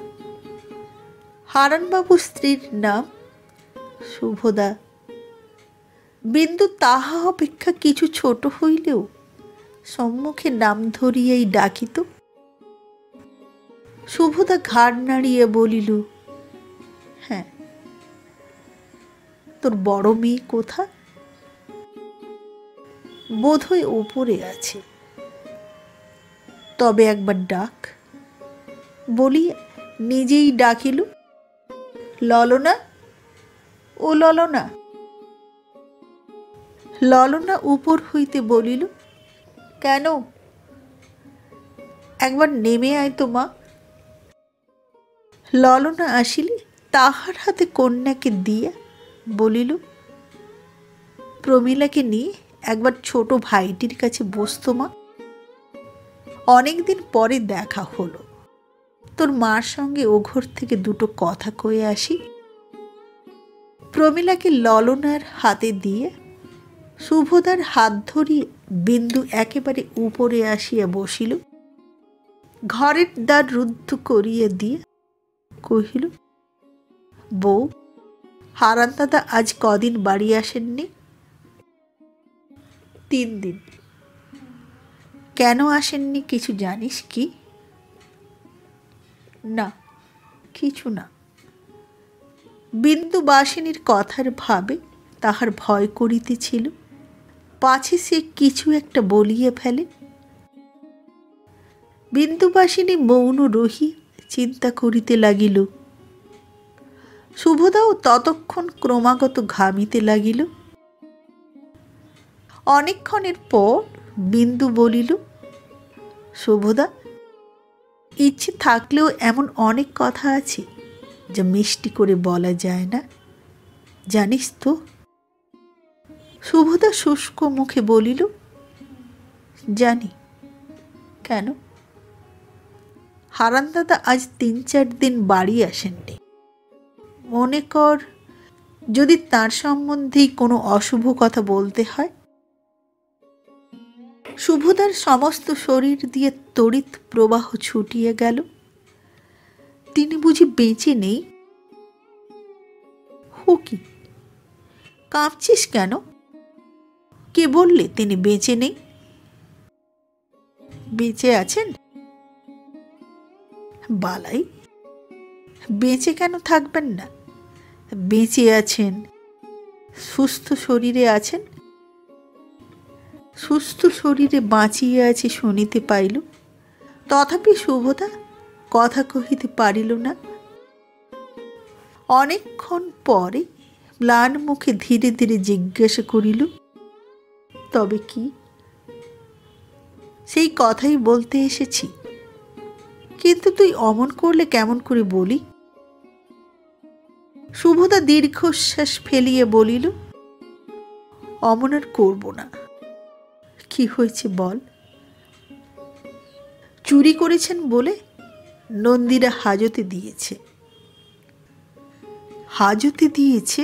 হারানবাবুর স্ত্রীর নাম শুভদা। বিন্দু তাহা অপেক্ষা কিছু ছোট হইলেও সম্মুখে নাম ধরিয়াই ডাকিত। শুভদা ঘাড় নাড়িয়া বলিল, হ্যাঁ। তোর বড় মেয়ে কোথা? বোধহয় ওপরে আছে। তবে একবার ডাক। বলিয়া নিজেই ডাকিল, ললনা, ও ললনা। ললনা উপর হইতে বলিল, কেন? একবার নেমে আয় তো মা। ললনা আসিলে তাহার হাতে কন্যাকে দিয়া বলিল, প্রমীলাকে নিয়ে একবার ছোট ভাইটির কাছে বসতো মা। অনেকদিন পরে দেখা হলো, তোর মার সঙ্গে ও ঘর থেকে দুটো কথা কয়ে আসি। প্রমীলাকে ললনার হাতে দিয়ে শুভদার হাত ধরিয়ে বিন্দু একেবারে উপরে আসিয়া বসিল। ঘরের দ্বার রুদ্ধ করিয়া দিয়ে কহিল, বউ, হারান দাদা আজ কদিন বাড়ি আসেননি? 3 দিন। কেন আসেননি কিছু জানিস কি? না, কিছু না। বিন্দুবাসিনীর কথার ভাবে তাহার ভয় করিতেছিল, পাছে সে কিছু একটা বলিয়া ফেলে। বিন্দুবাসিনী মৌন রহি চিন্তা করিতে লাগিল। শুভদাও ততক্ষণ ক্রমাগত ঘামিতে লাগিল। অনেকক্ষণের পর বিন্দু বলিল, শুভদা, ইচ্ছে থাকলেও এমন অনেক কথা আছে যা মিষ্টি করে বলা যায় না, জানিস তো? শুভদা শুষ্ক মুখে বলিল, জানি। কেন? হারান দাদা আজ 3-4 দিন বাড়ি আসেননি। মনে কর, যদি তার সম্বন্ধেই কোনো অশুভ কথা বলতে হয়। শুভদার সমস্ত শরীর দিয়ে তড়িৎ প্রবাহ ছুটিয়ে গেল। তিনি বুঝি বেঁচে নেই? হো কি, কাঁপছিস কেন? কে বললে তিনি বেঁচে নেই? বেঁচে আছেন? বালাই, বেঁচে কেন থাকবেন না? বেঁচে আছেন, সুস্থ শরীরে আছেন। সুস্থ শরীরে বাঁচিয়ে আছে শুনিতে পাইল, তথাপি শুভদা কথা কহিতে পারিল না। অনেকক্ষণ পরে ম্লান মুখে ধীরে ধীরে জিজ্ঞাসা করিল, তবে কি? সেই কথাই বলতে এসেছি, কিন্তু তুই অমন করলে কেমন করে বলি? শুভদা দীর্ঘশ্বাস ফেলিয়ে বলিল, অমন আর করব না। কি হয়েছে বল? চুরি করেছেন বলে নন্দীরা হাজতে দিয়েছে। হাজতে দিয়েছে?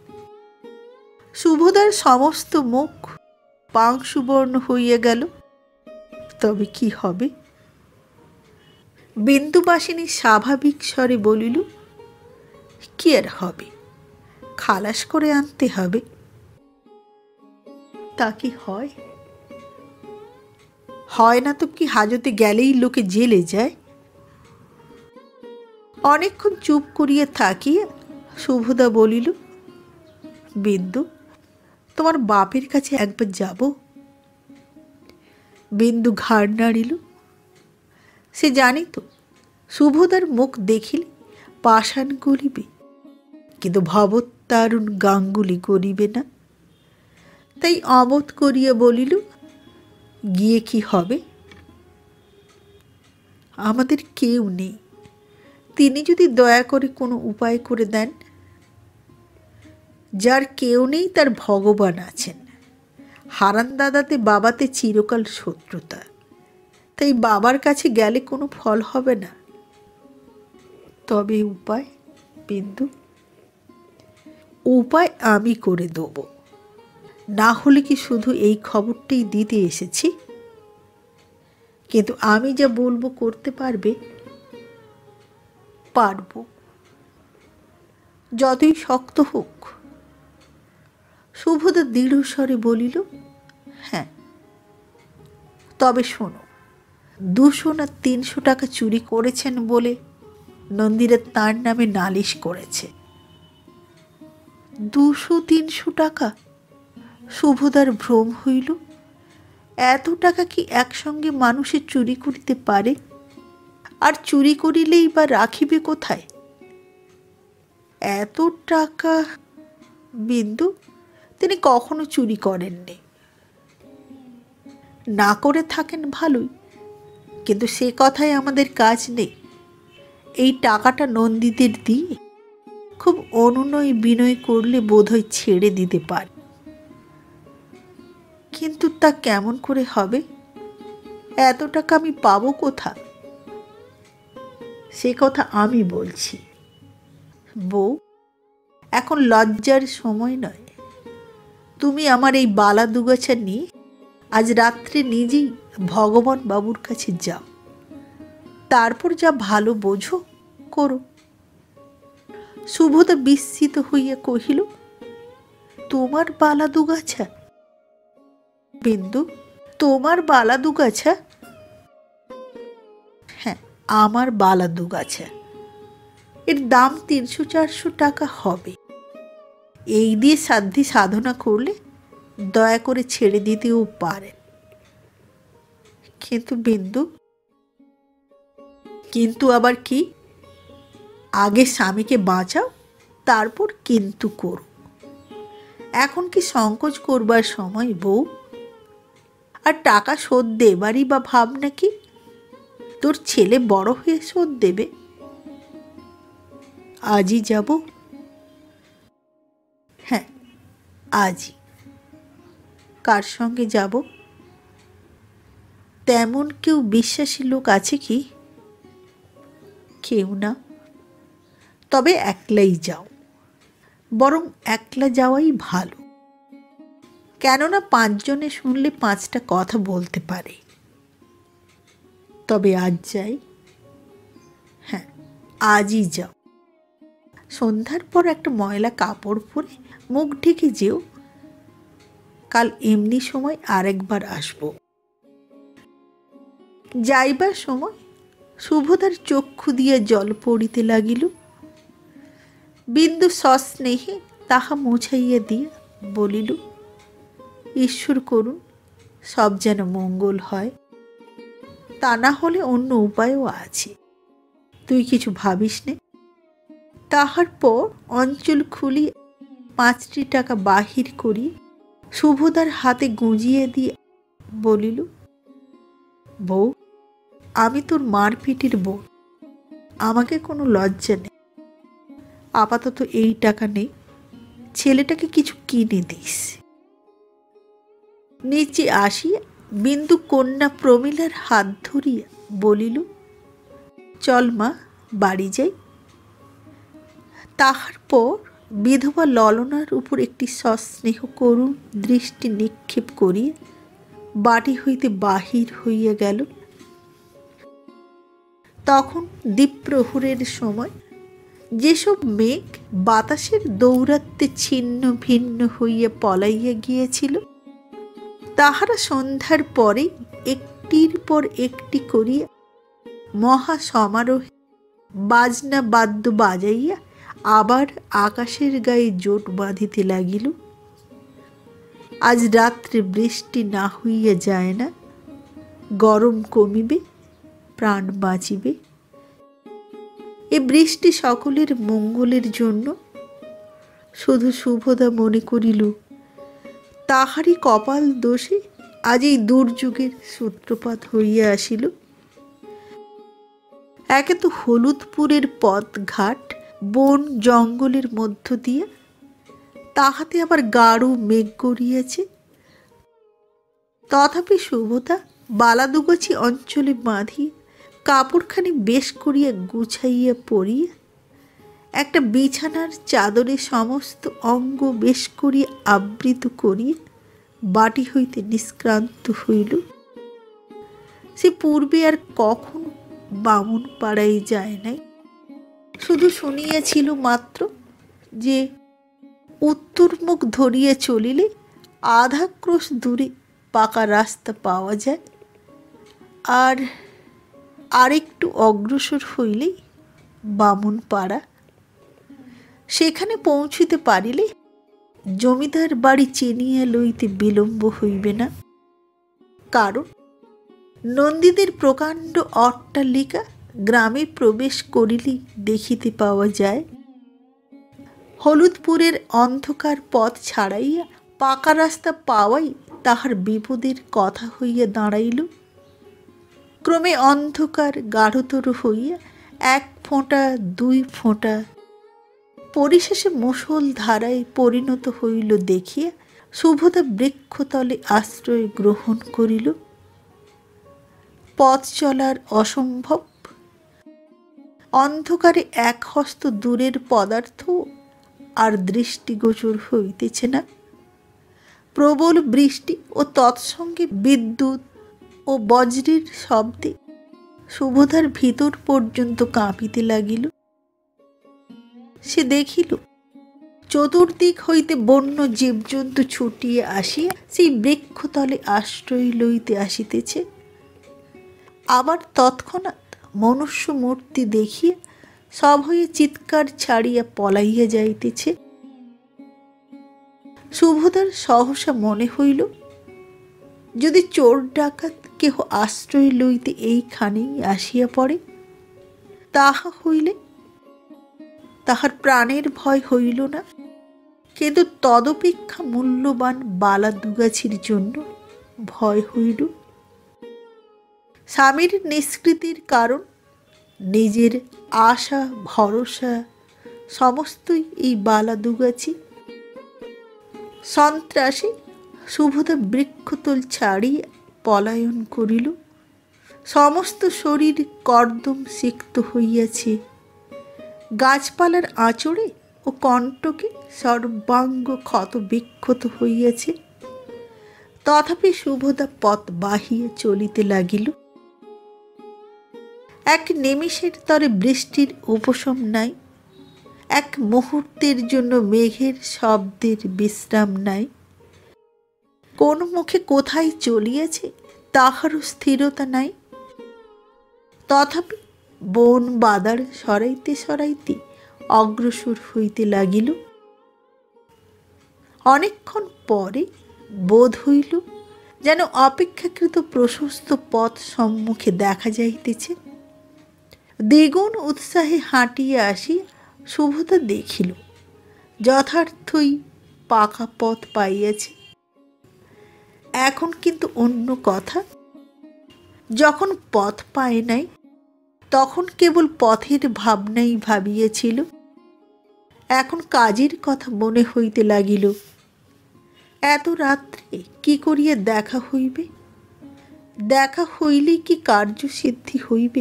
শুভদার সমস্ত মুখ পাংশুবর্ণ হইয়া গেল। তবে কি হবে? বিন্দুবাসিনী স্বাভাবিক স্বরে বলিল, কি আর হবে, খালাস করে আনতে হবে। তা কি হয়? হয় না তো কি হাজতে গেলেই লোকে জেলে যায়? অনেকক্ষণ চুপ করিয়া থাকিয়া শুভদা বলিল, বিন্দু, তোমার বাপের কাছে একবার যাব। বিন্দু ঘাড় নাড়িল। সে জানিত শুভদার মুখ দেখিলে পাষাণ গলিবে, কিন্তু ভবত্তারুণ গাঙ্গুলি গলিবে না। তাই অবোধ করিয়া বলিল, গিয়ে কি হবে? আমাদের কেউ নেই, তিনি যদি দয়া করে কোনো উপায় করে দেন। যার কেউ নেই তার ভগবান আছেন। হারান দাদাতে বাবাতে চিরকাল শত্রুতা, তাই বাবার কাছে গেলে কোনো ফল হবে না। তবে উপায়? বিন্দু, উপায় আমি করে দেব। না হলে কি শুধু এই খবরটাই দিতে এসেছি? কিন্তু আমি যা বলবো করতে পারবে? পারব, যতই শক্ত হোক। শুভদা দৃঢ় স্বরে বলিল, হ্যাঁ। তবে শোনো, 200 না 300 টাকা চুরি করেছেন বলে নন্দীরা তাঁর নামে নালিশ করেছে। 200-300 টাকা? শুভদার ভ্রম হইল। এত টাকা কি একসঙ্গে মানুষে চুরি করিতে পারে? আর চুরি করিলেই বা রাখিবে কোথায়? এত টাকা? বিন্দু, তিনি কখনো চুরি করেননি। না করে থাকেন ভালোই, কিন্তু সে কথায় আমাদের কাজ নেই। এই টাকাটা নন্দীদের দিয়ে খুব অনুনয় বিনয় করলে বোধহয় ছেড়ে দিতে পারে। কিন্তু তা কেমন করে হবে? এত টাকা আমি পাবো কোথা? সে কথা আমি বলছি। বউ, এখন লজ্জার সময় নয়। তুমি আমার এই বালা দুগাছা নিয়ে আজ রাত্রে নিজেই ভগবান বাবুর কাছে যাও, তারপর যা ভালো বোঝো করো। সুভদ্রা বিস্মিত হইয়া কহিল, তোমার বালা দুগাছা? বিন্দু, তোমার বালা দুগাছা? হ্যাঁ, আমার বালা দুগাছা। এর দাম 300-400 টাকা হবে। এই দিয়ে সাধ্যি সাধনা করলে দয়া করে ছেড়ে দিতেও পারেন। কিন্তু বিন্দু, কিন্তু আবার কি? আগে স্বামীকে বাঁচাও, তারপর কিন্তু করো। এখন কি সংকোচ করবার সময় বউ? আর টাকা শোধ দেবারই বা ভাব নাকি? তোর ছেলে বড় হয়ে শোধ দেবে। আজই যাব? হ্যাঁ, আজই। কার সঙ্গে যাব? তেমন কেউ বিশ্বাসী লোক আছে কি? কেউ না। তবে একলাই যাও। বরং একলা যাওয়াই ভালো। কেননা 5 জনে শুনলে 5টা কথা বলতে পারে। তবে আজ যাই? হ্যাঁ, আজই যাও। সন্ধ্যার পর একটা ময়লা কাপড় পরে মুখ ঢেকে যেও। কাল এমনি সময় আরেকবার আসবো। যাইবার সময় সুভদ্রার চক্ষু দিয়া জল পড়িতে লাগিল। বিন্দু সস্নেহে তাহা মুছাইয়া দিয়া বলিল, ঈশ্বর করুন সব যেন মঙ্গল হয়। তা না হলে অন্য উপায়ও আছে, তুই কিছু ভাবিস নে। তাহার পর অঞ্চল খুলিয়া 5টি টাকা বাহির করিয়া সুভদ্রার হাতে গুঁজিয়ে দিয়ে বলিল, বউ, আমি তোর মার পিটির বোন, আমাকে কোনো লজ্জা নেই। আপাতত এই টাকা নেই, ছেলেটাকে কিছু কিনে দিস। নিচে আসিয়া বিন্দু কন্যা প্রমীলার হাত ধরিয়া বলিল, চল মা, বাড়ি যাই। তাহার পর বিধবা ললনার উপর একটি সস্নেহ করুণ দৃষ্টি নিক্ষেপ করিয়া বাড়ি হইতে বাহির হইয়া গেল। তখন দ্বীপ্রহরের সময় যেসব মেঘ বাতাসের দৌরাত্মে ছিন্ন ভিন্ন হইয়া পলাইয়া গিয়েছিল, তাহারা সন্ধ্যার পরে একটির পর একটি করিয়া মহা সমারোহে বাজনা বাদ্য বাজাইয়া আবার আকাশের গায়ে জোট বাঁধিতে লাগিল। আজ রাত্রে বৃষ্টি না হইয়া যায় না, গরম কমিবে, প্রাণ বাঁচিবে। এ বৃষ্টি সকলের মঙ্গলের জন্য। শুধু সুভদ্রা মনে করিল, তাহারই কপাল দোষে আজ এই দুর্যোগের সূত্রপাত হইয়া আসিল। একে তো হলুদপুরের পথঘাট বন জঙ্গলের মধ্য দিয়া, তাহাতে আবার গাঢ় মেঘ গড়িয়াছে। তথাপি সুভদ্রা বালাদুগাছি অঞ্চলে বাঁধিয়া কাপড়খানি বেশ করিয়া গুছাইয়া পরিয়া একটা বিছানার চাদরে সমস্ত অঙ্গ বেশ করিয়া আবৃত করিয়া বাটি হইতে নিষ্ক্রান্ত হইল। সে পূর্বে আর কখনো বামুন পাড়ায় যায় নাই। শুধু শুনিয়াছিল মাত্র যে উত্তর মুখ ধরিয়া চলিলে আধা ক্রোশ দূরে পাকা রাস্তা পাওয়া যায়, আর আরেকটু অগ্রসর হইলেই বামুন পাড়া। সেখানে পৌঁছিতে পারিলে জমিদার বাড়ি চিনিয়া লইতে বিলম্ব হইবে না। কারণ নন্দীদের প্রকাণ্ড অট্টালিকা গ্রামে প্রবেশ করিলেই দেখিতে পাওয়া যায়। হলুদপুরের অন্ধকার পথ ছাড়াইয়া পাকা রাস্তা পাওয়াই তাহার বিপদের কথা হইয়া দাঁড়াইল। ক্রমে অন্ধকার গাঢ়তর হইয়া 1 ফোঁটা 2 ফোঁটা পরিশেষে মুষল ধারায় পরিণত হইল দেখিয়া সুভদ্রা বৃক্ষতলে আশ্রয় গ্রহণ করিল। পথ চলার অসম্ভব। অন্ধকারে এক হস্ত দূরের পদার্থ আর দৃষ্টিগোচর হইতেছে না। প্রবল বৃষ্টি ও তৎসঙ্গে বিদ্যুৎ ও বজ্রের শব্দে সুভদ্রার ভিতর পর্যন্ত কাঁপিতে লাগিল। সে দেখিল চতুর্দিক হইতে বন্য জীবজন্তু ছুটিয়া আসিয়া সেই বৃক্ষতলে আশ্রয় লইতে আসিতেছে। আবার তৎক্ষণাৎ মনুষ্য মূর্তি দেখিয়া সভয়ে চিৎকার ছাড়িয়া পলাইয়া যাইতেছে। সুভদ্রার সহসা মনে হইল, যদি চোর ডাকাত কেহ আশ্রয় লইতে এইখানেই আসিয়া পড়ে, তাহা হইলে তাহার প্রাণের ভয় হইল না, কিন্তু তদপেক্ষা মূল্যবান বালা দুগাছির জন্য ভয় হইল। স্বামীর নিষ্কৃতির কারণ, নিজের আশা ভরসা সমস্তই এই বালা দুগাছি। সন্ত্রাসী সুভদ্রা বৃক্ষতল ছাড়িয়া পলায়ন করিল। সমস্ত শরীর কর্দম সিক্ত হইয়াছে। গাছপালার আঁচড়ে ও কণ্টকে সর্বাঙ্গ ক্ষত বিক্ষত হইয়াছে। তথাপি সুভদ্রা পথ বাহিয়া চলিতে লাগিল। এক নিমিষের তরে বৃষ্টির উপশম নাই, এক মুহূর্তের জন্য মেঘের শব্দের বিশ্রাম নাই। কোন মুখে কোথায় চলিয়াছে তাহারও স্থিরতা নাই। তথাপি বন বাদার সরাইতে সরাইতে অগ্রসর হইতে লাগিল। অনেকক্ষণ পরে বোধ হইল যেন অপেক্ষাকৃত প্রশস্ত পথ সম্মুখে দেখা যাইতেছে। দ্বিগুণ উৎসাহে হাঁটিয়া আসিয়া সুভদ্রা দেখিল যথার্থই পাকা পথ পাইয়াছে। এখন কিন্তু অন্য কথা, যখন পথ পায় নাই তখন কেবল পথের ভাবনাই ভাবিয়েছিল। এখন কাজের কথা মনে হইতে লাগিল। এত রাত্রে কি করিয়া দেখা হইবে? দেখা হইলেই কি কার্যসিদ্ধি হইবে?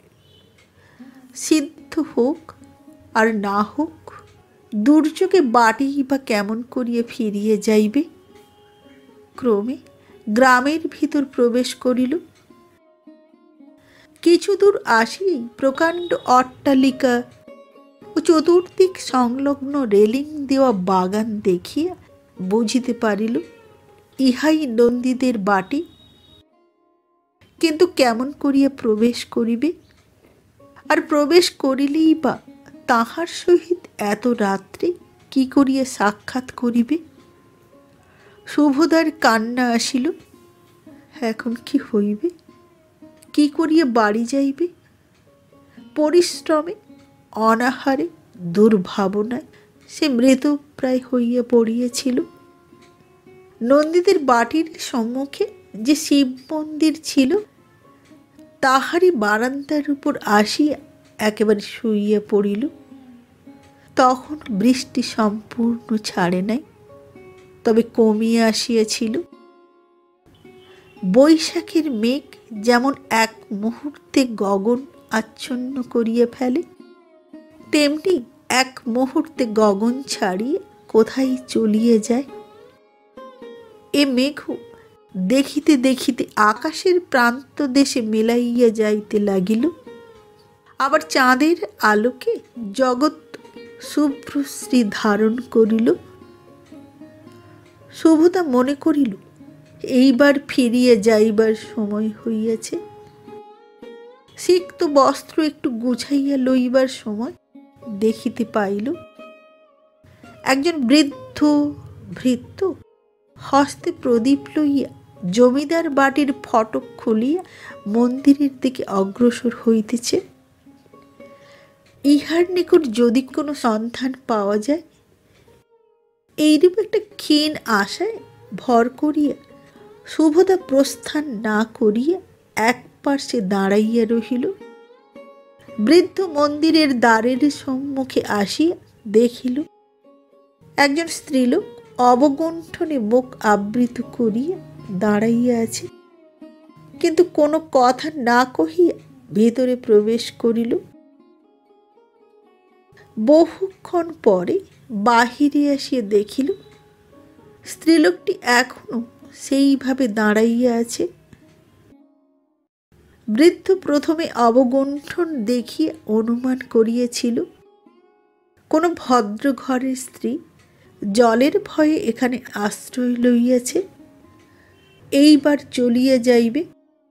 সিদ্ধ হোক আর না হোক, দুর্যোগে বাটেই বা কেমন করিয়া ফিরিয়ে যাইবে? ক্রমে গ্রামের ভিতর প্রবেশ করিল। কিছু দূর আসিয়াই প্রকাণ্ড অট্টালিকা ও চতুর্দিক সংলগ্ন রেলিং দেওয়া বাগান দেখিয়া বুঝিতে পারিল ইহাই নন্দীদের বাটি। কিন্তু কেমন করিয়া প্রবেশ করিবে? আর প্রবেশ করিলেই বা তাহার সহিত এত রাত্রে কি করিয়া সাক্ষাৎ করিবে? সুভদ্রার কান্না আসিল। এখন কি হইবে? কি করিয়া বাড়ি যাইবে? পরিশ্রমে, অনাহারে, দুর্ভাবনায় সে মৃতপ্রায় হইয়া পড়িয়াছিল। নন্দীদের বাটির সম্মুখে যে শিব মন্দির ছিল, তাহারই বারান্দার উপর আসিয়া একেবারে শুইয়া পড়িল। তখন বৃষ্টি সম্পূর্ণ ছাড়ে নাই, তবে কমিয়া আসিয়াছিল। বৈশাখের মেঘ যেমন এক মুহূর্তে গগন আচ্ছন্ন করিয়া ফেলে, তেমনি এক মুহূর্তে গগন ছাড়িয়ে কোথায় চলিয়ে যায়। এ মেঘ দেখিতে দেখিতে আকাশের প্রান্ত দেশে মিলাইয়া যাইতে লাগিল। আবার চাঁদের আলোকে জগৎ শুভ্রশ্রী ধারণ করিল। সুভদ্রা মনে করিল এইবার ফিরিয়া যাইবার সময় হইয়াছে। সিক্ত বস্ত্র একটু গুছাইয়া লইবার সময় দেখিতে পাইল একজন বৃদ্ধ ভৃত্য হস্তে প্রদীপ লইয়া জমিদার বাটির ফটক খুলিয়া মন্দিরের দিকে অগ্রসর হইতেছে। ইহার নিকট যদি কোনো সন্ধান পাওয়া যায়, এইরূপ একটা ক্ষীণ আশায় ভর করিয়া সুভদ্রা প্রস্থান না করিয়া এক পার্শ্বে দাঁড়াইয়া রহিল। বৃদ্ধ মন্দিরের দ্বারের সম্মুখে আসিয়া দেখিল একজন স্ত্রীলোক অবগুণ্ঠনে মুখ আবৃত করিয়া দাঁড়াইয়া আছে। কিন্তু কোনো কথা না কহিয়া ভিতরে প্রবেশ করিল। বহুক্ষণ পরে বাহিরে আসিয়া দেখিল স্ত্রীলোকটি এখনো সেইভাবে দাঁড়াইয়া আছে। বৃদ্ধ প্রথমে অবগুণ্ঠন দেখিয়া অনুমান করিয়াছিল কোনো ভদ্র ঘরের স্ত্রী জলের ভয়ে এখানে আশ্রয় লইয়াছে, এইবার চলিয়া যাইবে।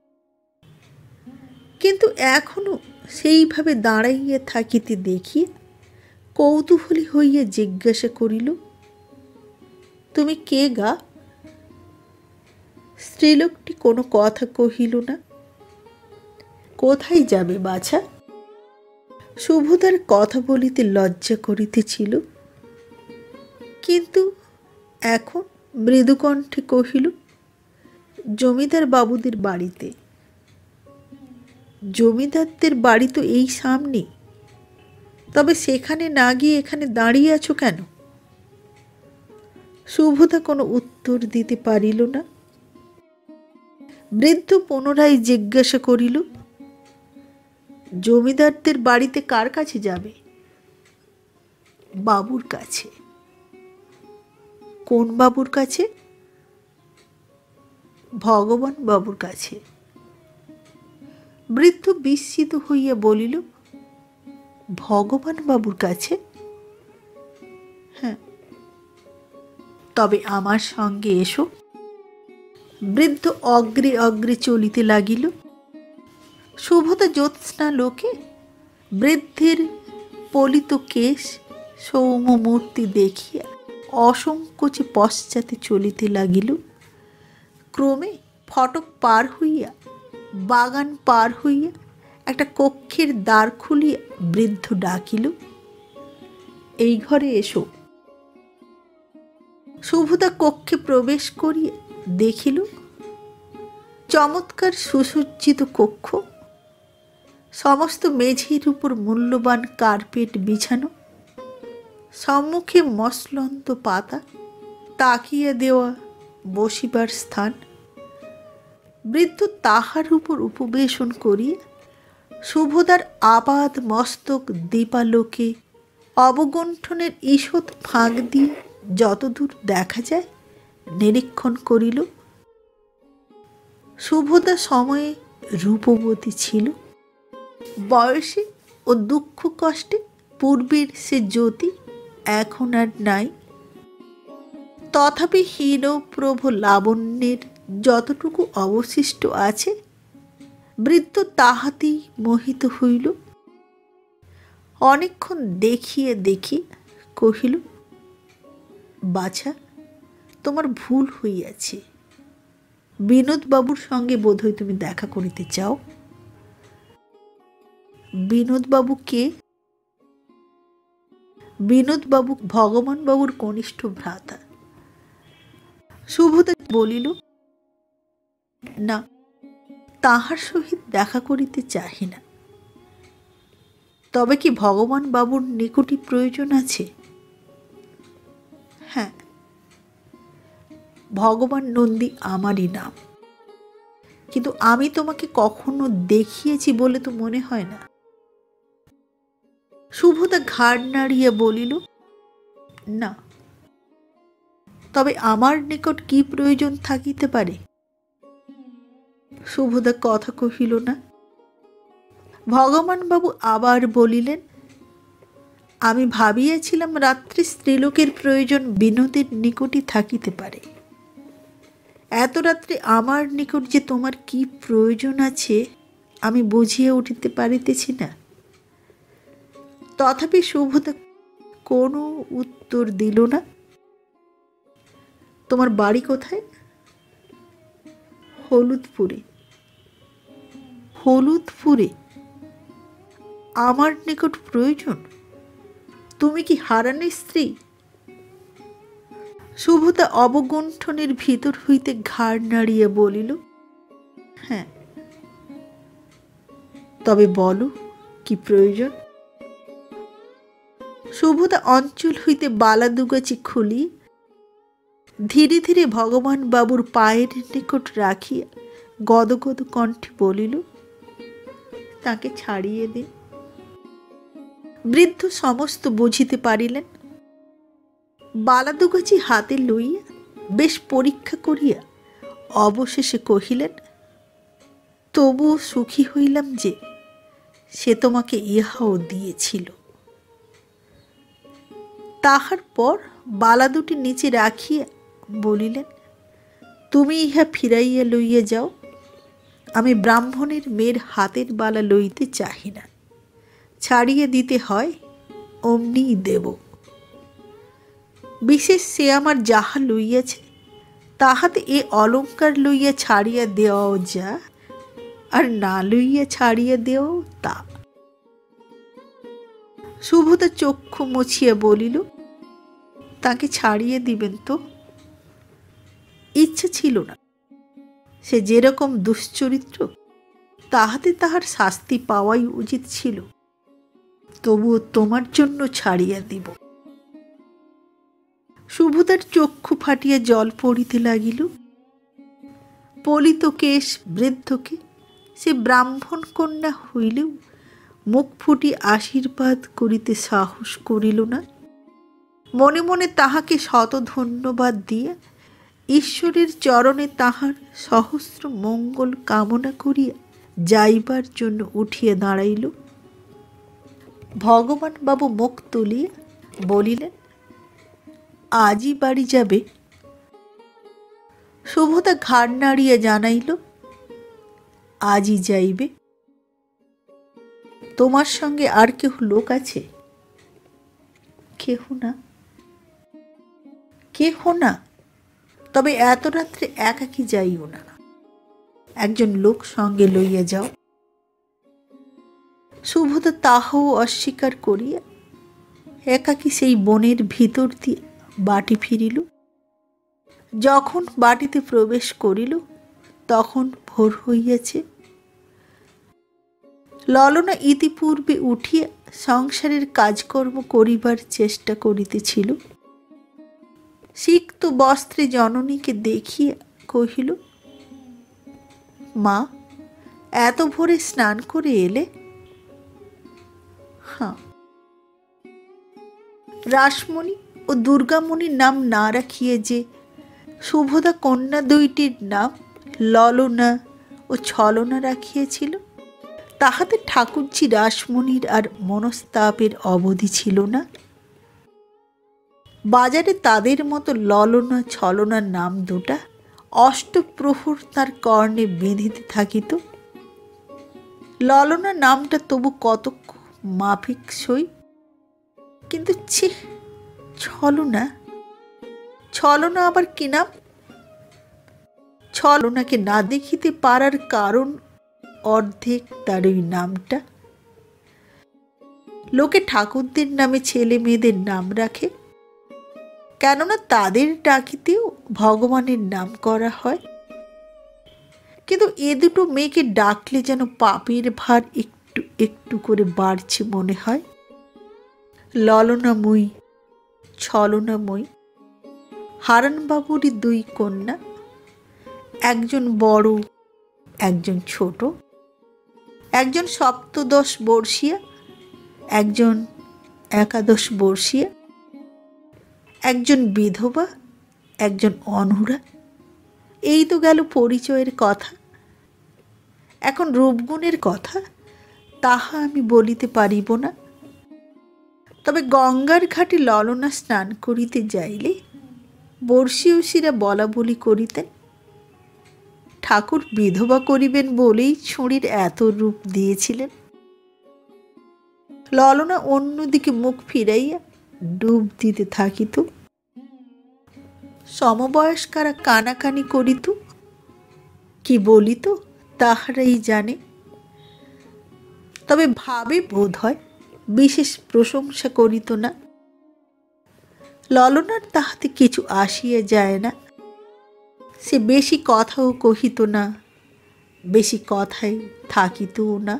কিন্তু এখনো সেইভাবে দাঁড়াইয়া থাকিতে দেখিয়া কৌতূহলী হইয়া জিজ্ঞাসা করিল, তুমি কে গা? স্ত্রীলোকটি কোনো কথা কহিল না। কোথায় যাবে বাছা? শুভদার কথা বলিতে লজ্জা করিতেছিল, কিন্তু এখন মৃদুকণ্ঠে কহিল, জমিদার বাবুদের বাড়িতে। জমিদারদের বাড়ি তো এই সামনে, তবে সেখানে না গিয়ে এখানে দাঁড়িয়ে আছো কেন? শুভদা কোনো উত্তর দিতে পারিল না। বৃদ্ধ পুনরায় জিজ্ঞাসা করিল, জমিদারদের বাড়িতে কার কাছে যাবে? বাবুর কাছে। কোন বাবুর কাছে? ভগবান বাবুর কাছে। বৃদ্ধ বিস্মিত হইয়া বলিল, ভগবান বাবুর কাছে? হ্যাঁ, তবে আমার সঙ্গে এসো। বৃদ্ধ অগ্রে অগ্রে চলিতে লাগিল। শুভদা জ্যোৎস্না লোকে বৃদ্ধের পলিত কেশ সৌম্য মূর্তি দেখিয়া অসংকোচে পশ্চাতে চলিতে লাগিল। ক্রমে ফটক পার হইয়া, বাগান পার হইয়া একটা কক্ষের দ্বার খুলিয়া বৃদ্ধ ডাকিল, এই ঘরে এসো। শুভদা কক্ষে প্রবেশ করিয়া দেখিল চমৎকার সুসজ্জিত কক্ষ, সমস্ত মেঝের উপর মূল্যবান কার্পেট বিছানো, সম্মুখে মসলন্ত পাতা, তাকিয়া দেওয়া বসিবার স্থান। বৃদ্ধ তাহার উপর উপবেশন করিয়া শুভদার আপাদ মস্তক দীপালোকে অবগুণ্ঠনের ঈষৎ ফাঁক দিয়ে যতদূর দেখা যায় নিরীক্ষণ করিল। শুভদা সময়ে রূপবতী ছিল, বয়সে ও দুঃখ কষ্টে পূর্বের সে জ্যোতি এখন আর নাই। তথাপি হীনপ্রভ লাবণ্যের যতটুকু অবশিষ্ট আছে, বৃদ্ধ তাহাতেই মোহিত হইল। অনেকক্ষণ দেখিয়া দেখি কহিল, বাছা, তোমার ভুল হইয়াছে। বিনোদবাবুর সঙ্গে বোধহয় তুমি দেখা করিতে চাও। বিনোদবাবু কে? বিনোদবাবু ভগবান বাবুর কনিষ্ঠ ভ্রাতা। শুভদা বলিল, না, তাহার সহিত দেখা করিতে চাহি না। তবে কি ভগবান বাবুর নিকটই প্রয়োজন আছে? হ্যাঁ, ভগবান নন্দী আমারই নাম, কিন্তু আমি তোমাকে কখনো দেখিয়েছি বলে তো মনে হয় না। শুভদা ঘাড় নাড়িয়া বলিল, না, তবে আমার নিকট কি প্রয়োজন থাকিতে পারে? শুভদা কথা কহিল না। ভগবান বাবু আবার বলিলেন, আমি ভাবিয়াছিলাম রাত্রে স্ত্রীলোকের প্রয়োজন বিনোদের নিকটই থাকিতে পারে। এত রাত্রে আমার নিকট যে তোমার কি প্রয়োজন আছে আমি বুঝিয়া উঠিতে পারিতেছি না। তথাপি শুভদা কোনো উত্তর দিল না। তোমার বাড়ি কোথায়? হলুদপুরে। হলুদপুরে আমার নিকট প্রয়োজন? তুমি কি হারানের স্ত্রী? শুভদা অবগুণ্ঠনের ভিতর হইতে ঘাড় নাড়িয়া বলিল, হ্যাঁ। তবে বলো কি প্রয়োজন? শুভদা অঞ্চল হইতে বালা দুগাছি খুলিয়া ধীরে ধীরে ভগবান বাবুর পায়ের নিকট রাখিয়া গদগদ কণ্ঠে বলিল, তাকে ছাড়িয়ে দিন। বৃদ্ধ সমস্ত বুঝিতে পারিলেন। বালা দুগাছি হাতে লইয়া বেশ পরীক্ষা করিয়া অবশেষে কহিলেন, তবুও সুখী হইলাম যে সে তোমাকে ইহাও দিয়েছিল। তাহার পর বালা দুটি নিচে রাখিয়া বলিলেন, তুমি ইহা ফিরাইয়া লইয়া যাও। আমি ব্রাহ্মণের মেয়ের হাতের বালা লইতে চাহি না। ছাড়িয়ে দিতে হয় অমনিই দেব। বিশেষ সে আমার যাহা লইয়াছে তাহাতে এ অলঙ্কার লইয়া ছাড়িয়া দেওয়াও যা, আর না লইয়া ছাড়িয়া দেওয়াও তা। সুভদ্রা চক্ষু মুছিয়া বলিল, তাকে ছাড়িয়ে দিবেন তো? ইচ্ছা ছিল না। সে যেরকম দুশ্চরিত্র তাহাতে তাহার শাস্তি পাওয়াই উচিত ছিল। তবুও তোমার জন্য ছাড়িয়া দিব। সুভদ্রার চক্ষু ফাটিয়া জল পড়িতে লাগিল। পলিত কেশ বৃদ্ধকে সে ব্রাহ্মণ কন্যা হইলেও মুখ ফুটি আশীর্বাদ করিতে সাহস করিল না। মনে মনে তাহাকে শত ধন্যবাদ দিয়া ঈশ্বরের চরণে তাহার সহস্র মঙ্গল কামনা করিয়া যাইবার জন্য উঠিয়া দাঁড়াইল। ভগবান বাবু মুখ তুলিয়া বলিলেন, আজই বাড়ি যাবে? সুভদ্রা ঘাড় নাড়িয়া জানাইল, আজই যাইবে। তোমার সঙ্গে আর কেহ লোক আছে? কেহ না। কেহ না? তবে এত রাত্রে একাকী যাইও না, একজন লোক সঙ্গে লইয়া যাও। সুভদ্রা তাহাও অস্বীকার করিয়া একাকী সেই বনের ভিতর দিয়ে বাটি ফিরিল। যখন বাটিতে প্রবেশ করিল তখন ভোর হইয়াছে। ললনা ইতিপূর্বে উঠিয়া সংসারের কাজকর্ম করিবার চেষ্টা করিতেছিল। সিক্ত বস্ত্রে জননীকে দেখিয়া কহিল, মা, এত ভোরে স্নান করে এলে? হ্যাঁ। রাসমণি ও দুর্গামণির নাম না রাখিয়ে যে সুভদ্রা কন্যা দুইটির নাম ললনা ও ছলনা রাখিয়েছিল, তাহাতে ঠাকুরজি রাসমণির আর মনস্তাপের অবধি ছিল না। বাজারে তাদের মতো ললনা ছলনার নাম দুটা অষ্টপ্রহর তার কর্ণে বেঁধিতে থাকিত। ললনা নামটা তবু কতক মাফিক সই, কিন্তু ছি, ছলনা! ছলনা আবার কি নাম? ছলনাকে না দেখিতে পারার কারণ অর্ধেক তার ওই নামটা। লোকে ঠাকুরদের নামে ছেলে মেয়েদের নাম রাখে, কেননা তাদের ডাকিতেও ভগবানের নাম করা হয়। কিন্তু এ দুটো মেয়েকে ডাকলে যেন পাপের ভার একটু একটু করে বাড়ছে মনে হয়। ললনাময়ী, ছলনাময়ী হারানবাবুরই দুই কন্যা, একজন বড়, একজন ছোট, একজন সপ্তদশ বর্ষীয়া, একজন একাদশ বর্ষীয়া, একজন বিধবা, একজন অনহুরা। এই তো গেল পরিচয়ের কথা। এখন রূপগুণের কথা তাহা আমি বলিতে পারিব না। তবে গঙ্গার ঘাটে ললনা স্নান করিতে যাইলে বর্ষীয়সীরা বলা বলি করিতেন। ঠাকুর বিধবা করিবেন বলেই ছুঁড়ির এত রূপ দিয়েছিলেন। ললনা অন্যদিকে মুখ ফিরাইয়া ডুব দিতে থাকিত। সমবয়স্কারা কানাকানি করিত, কি বলিত তাহারাই জানে। তবে ভাবে বোধ হয় বিশেষ প্রশংসা করিত না। ললনার তাহাতে কিছু আসিয়া যায় না। সে বেশি কথাও কহিত না, বেশি কথায় থাকিতও না।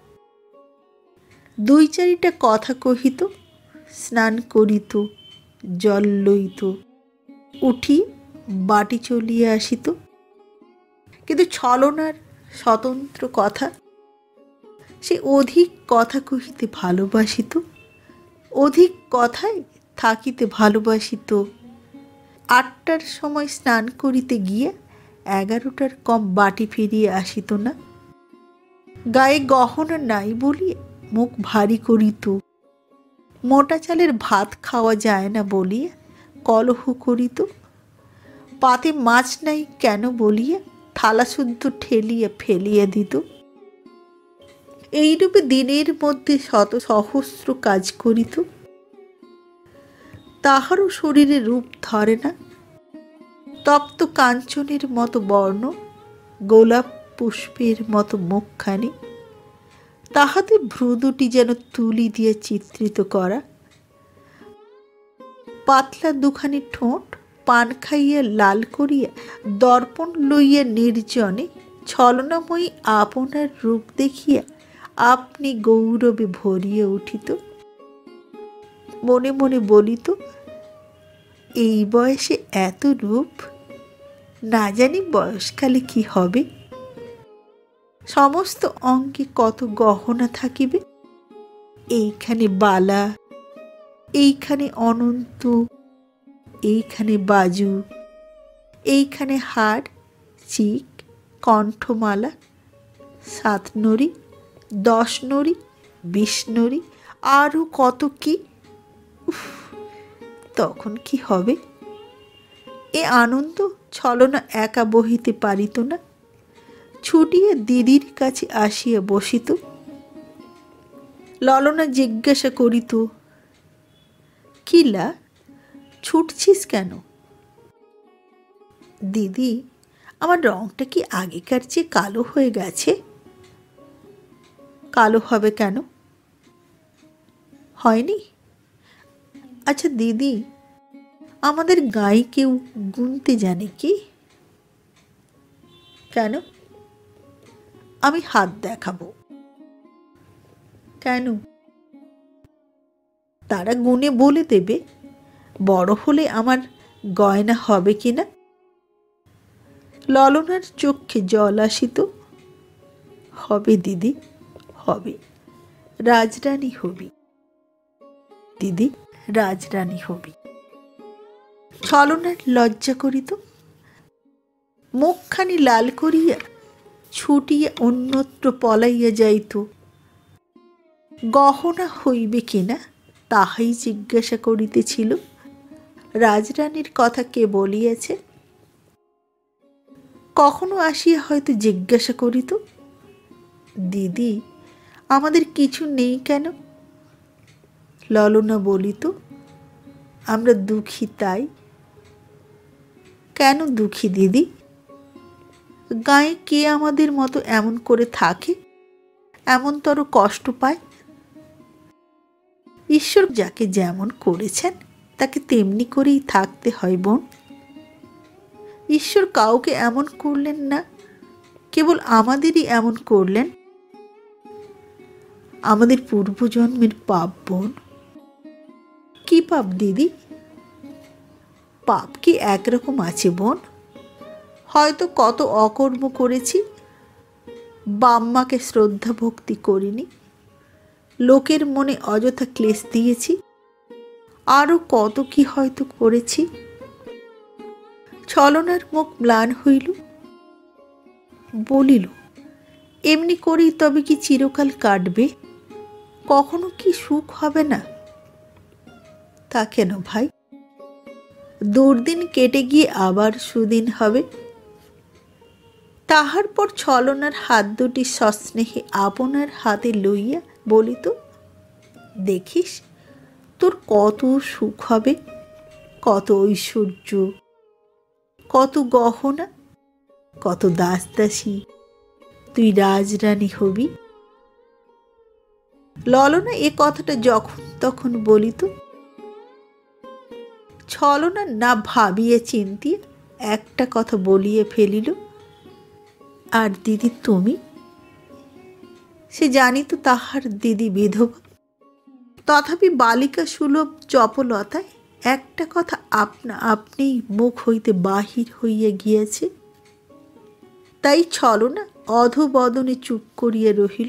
দুই চারিটা কথা কহিত, স্নান করিত, জল লইত, উঠি বাটি চলিয়া আসিত। কিন্তু ছলনার স্বতন্ত্র কথা, সে অধিক কথা কহিতে ভালোবাসিত, অধিক কথায় থাকিতে ভালোবাসিত। 8টার সময় স্নান করিতে গিয়া 11টার কম বাটি ফিরিয়া আসিত না। গায়ে গহনা নাই বলিয়া মুখ ভারী করিত। মোটা চালের ভাত খাওয়া যায় না বলিয়া কলহ করিত। পাতে মাছ নাই কেন বলিয়া থালা শুদ্ধ ঠেলিয়া ফেলিয়া দিত। এইরূপে দিনের মধ্যে শত সহস্র কাজ করিত। তাহারও শরীরে রূপ ধরে না। তপ্ত কাঞ্চনের মতো বর্ণ, গোলাপ পুষ্পের মতো মুখখানি, তাহাতে ভ্রু দুটি যেন তুলি দিয়ে চিত্রিত করা। পাতলা দুখানি ঠোঁট পান খাইয়া লাল করিয়া দর্পণ লইয়া নির্জনে ছলনাময়ী আপনার রূপ দেখিয়া আপনি গৌরবে ভরিয়া উঠিত। মনে মনে বলিত, এই বয়সে এত রূপ, না জানি বয়সকালে কি হবে। সমস্ত অঙ্গে কত গহনা থাকিবে, এইখানে বালা, এইখানে অনন্ত, এইখানে বাজু, এইখানে হাড়, চিক, কণ্ঠমালা, 7 নড়ি, 10 নড়ি, 20 নড়ি, আরও কত কি। তখন কি হবে? এ আনন্দ ছলনা একা বহিতে পারিত না। ছুটিয়া দিদির কাছে আসিয়া বসিত। ললনা জিজ্ঞাসা করিত, কিলা, ছুটছিস কেন? দিদি, আমার রংটা কি আগেকার চেয়ে কালো হয়ে গেছে? কালো হবে কেন? হয়নি? আচ্ছা দিদি, আমাদের গায়ে কেউ গুনতে জানে কি? কেন? আমি হাত দেখাবো। কেন? তারা গুনে বলে দেবে বড় হলে আমার গয়না হবে কিনা। ললনার চক্ষে জল আসিত। হবে দিদি, হবে, রাজরানী হবি দিদি, রাজরানী হবি। ছলনার লজ্জা করিত। মুখখানি লাল করিয়া ছুটিয়া অন্যত্র পলাইয়া যাইত। গহনা হইবে কিনা তাহাই জিজ্ঞাসা করিতেছিল। রাজরানীর কথা কে বলিয়াছে? কখনো আসিয়া হয়তো জিজ্ঞাসা করিত, দিদি, আমাদের কিছু নেই কেন? ললনা বলিত, আমরা দুঃখী তাই। কেন দুঃখী দিদি? গায়ে কে আমাদের মতো এমন করে থাকে, এমনতর কষ্ট পায়? ঈশ্বর যাকে যেমন করেছেন তাকে তেমনি করেই থাকতে হয় বোন। ঈশ্বর কাউকে এমন করলেন না, কেবল আমাদেরই এমন করলেন। আমাদের পূর্বজন্মের পাপ বোন। কি পাপ দিদি? পাপ কি একরকম আছে বোন? হয়তো কত অকর্ম করেছি, বাম্মাকে শ্রদ্ধা ভক্তি করিনি, লোকের মনে অযথা ক্লেশ দিয়েছি, আরও কত কি হয়তো করেছি। ছলনার মুখ ম্লান হইল। বলিল, এমনি করেই তবে কি চিরকাল কাটবে? কখনো কি সুখ হবে না? তা কেন ভাই? দুর্দিন কেটে গিয়ে আবার সুদিন হবে। তাহার পর ছলনার হাত দুটি সস্নেহে আপনার হাতে লইয়া বলিত, দেখিস তোর কত সুখ হবে, কত ঐশ্বর্য, কত গহনা, কত দাসদাসী, তুই রাজরানী হবি। ললনা এ কথাটা যখন তখন বলিত। ছলনা না ভাবিয়া চিন্তিয়া একটা কথা বলিয়া ফেলিল, আর দিদি তুমি? সে জানিত তাহার দিদি বিধবা, তথাপি বালিকা সুলভ চপলতায় একটা কথা আপনা আপনিই মুখ হইতে বাহির হইয়া গিয়াছে। তাই ছলনা অধবদনে চুপ করিয়া রহিল।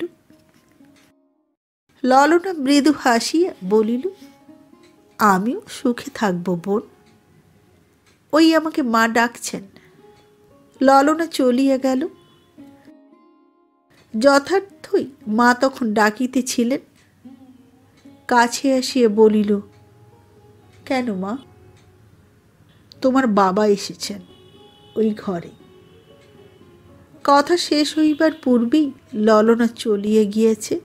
ললনা মৃদু হাসিয়া বলিল, আমিও সুখে থাকব বোন, ওই আমাকে মা ডাকছেন। ললনা চলিয়া গেল। যথার্থই মা তখন ডাকিতেছিলেন। কাছে আসিয়া বলিল, কেন মা? তোমার বাবা এসেছেন ওই ঘরে। কথা শেষ হইবার পূর্বেই ললনা চলিয়া গিয়েছে।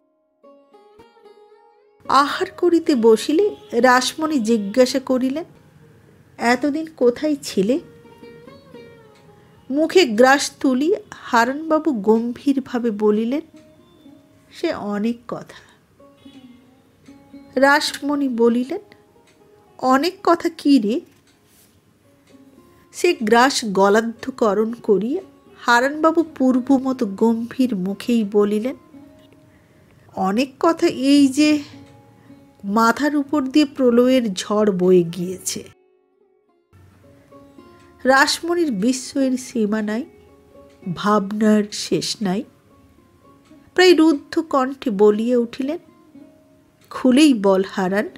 আহার করিতে বসিলে রাসমণি জিজ্ঞাসা করিলেন, এতদিন কোথায় ছিলে? মুখে গ্রাস তুলিয়া হারানবাবু গম্ভীরভাবে বলিলেন, সে অনেক কথা। রাসমণি বলিলেন, অনেক কথা কি রে? সে গ্রাস গলাধ্যকরণ করিয়া হারানবাবু পূর্বমতো গম্ভীর মুখেই বলিলেন, অনেক কথা এই যে মাথার উপর দিয়ে প্রলয়ের ঝড় বয়ে গিয়েছে। রাসমণির বিস্ময়ের সীমা নাই, ভাবনার শেষ নাই। প্রায় রুদ্ধ কণ্ঠে বলিয়া উঠিলেন, খুলেই বল হারান।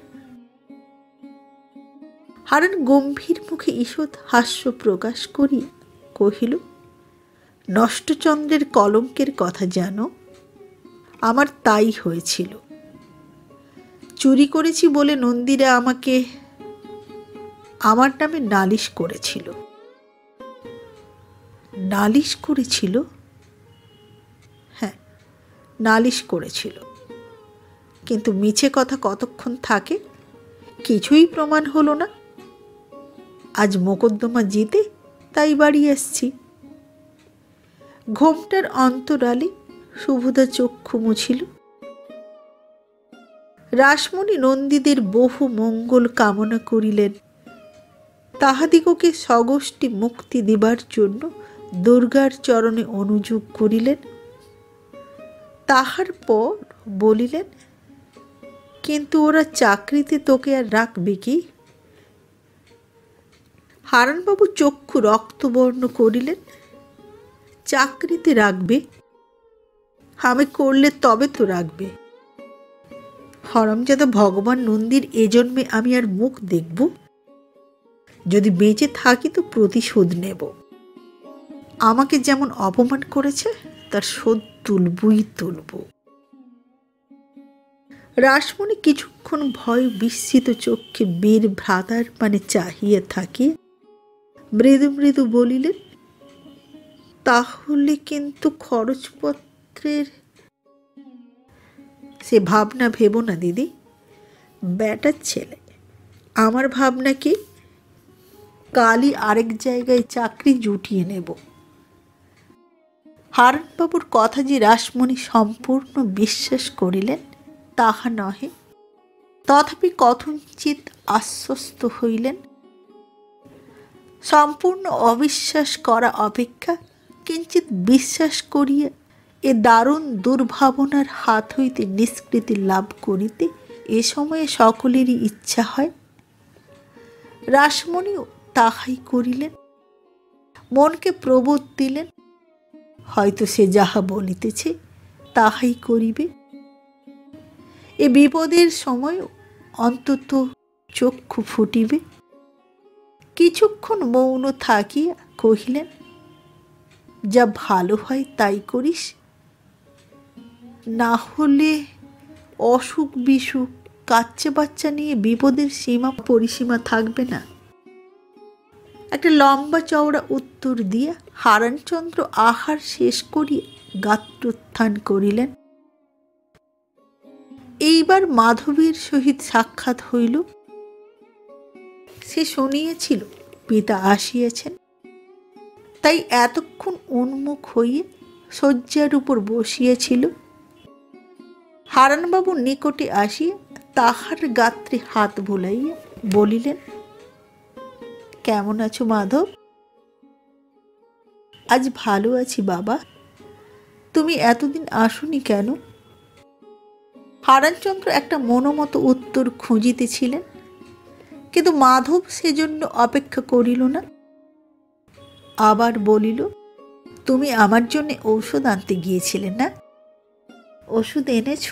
হারান গম্ভীর মুখে ঈষৎ হাস্য প্রকাশ করিয়া কহিল, নষ্টচন্দ্রের কলঙ্কের কথা জানো? আমার তাই হয়েছিল। চুরি করেছি বলে নন্দীরা আমাকে আমার নামে নালিশ করেছিল। নালিশ করেছিল? হ্যাঁ, নালিশ করেছিল। কিন্তু মিছে কথা কতক্ষণ থাকে? কিছুই প্রমাণ হলো না। আজ মোকদ্দমা জিতে তাই বাড়ি এসছি। ঘোমটার অন্তরালে শুভদা চক্ষু মুছিল। রাসমণি নন্দীদের বহু মঙ্গল কামনা করিলেন। তাহাদিগকে স্বগোষ্ঠী মুক্তি দিবার জন্য দুর্গার চরণে অনুযোগ করিলেন। তাহার পর বলিলেন, কিন্তু ওরা চাকরিতে তোকে আর রাখবে কি? হারানবাবু চক্ষু রক্তবর্ণ করিলেন। চাকরিতে রাখবে? আমি করলে তবে তো রাখবে। হরমজাদা ভগবান নন্দীর এ জন্মে আমি আর মুখ দেখব? যদি বেঁচে থাকি তো প্রতিশোধ নেব। আমাকে যেমন অপমান করেছে তার শোধ তুলবই তুলব। রাসমণি কিছুক্ষণ ভয় বিস্মিত চক্ষে বীর ভ্রাতার মানে চাহিয়া থাকিয়া মৃদু মৃদু বলিলেন, তাহলে কিন্তু খরচপত্রের? সে ভাবনা ভেবো না দিদি, বেটার ছেলে। আমার ভাবনা কি, কালই আরেক জায়গায় চাকরি জুটিয়ে নেব। হারানবাবুর কথা যে রাসমণি সম্পূর্ণ বিশ্বাস করিলেন তাহা নহে, তথাপি কথঞ্চিৎ আশ্বস্ত হইলেন। সম্পূর্ণ অবিশ্বাস করা অপেক্ষা কিঞ্চিৎ বিশ্বাস করিয়া এ দারুণ দুর্ভাবনার হাত হইতে নিষ্কৃতি লাভ করিতে এ সময়ে সকলেরই ইচ্ছা হয়। রাসমণিও তাহাই করিলেন। মনকে প্রবোধ দিলেন, হয়তো সে যাহা বলিতেছে তাহাই করিবে। এ বিপদের সময়ও অন্তত চক্ষু ফুটিবে। কিছুক্ষণ মৌন থাকিয়া কহিলেন, যা ভালো হয় তাই করিস, না হলে অসুখ বিসুখ কাচ্চা বাচ্চা নিয়ে বিপদের সীমা পরিসীমা থাকবে না। একটা লম্বা চওড়া উত্তর দিয়া হারানচন্দ্র আহার শেষ করিয়া গাত্রোত্থান করিলেন। এইবার মাধবীর সহিত সাক্ষাৎ হইল। সে শুনিয়েছিল পিতা আসিয়াছেন, তাই এতক্ষণ উন্মুখ হইয়া শয্যার উপর বসিয়াছিল। হারানবাবু নিকটে আসিয়া তাহার গাত্রে হাত বুলাইয়া বলিলেন, কেমন আছো মাধব? আজ ভালো আছি বাবা, তুমি এতদিন আসোনি কেন? হারানচন্দ্র একটা মনোমত উত্তর খুঁজিতেছিলেন, কিন্তু মাধব সেজন্য অপেক্ষা করিল না। আবার বলিল, তুমি আমার জন্য ঔষধ আনতে গিয়েছিলে না? ওষুধ এনেছ?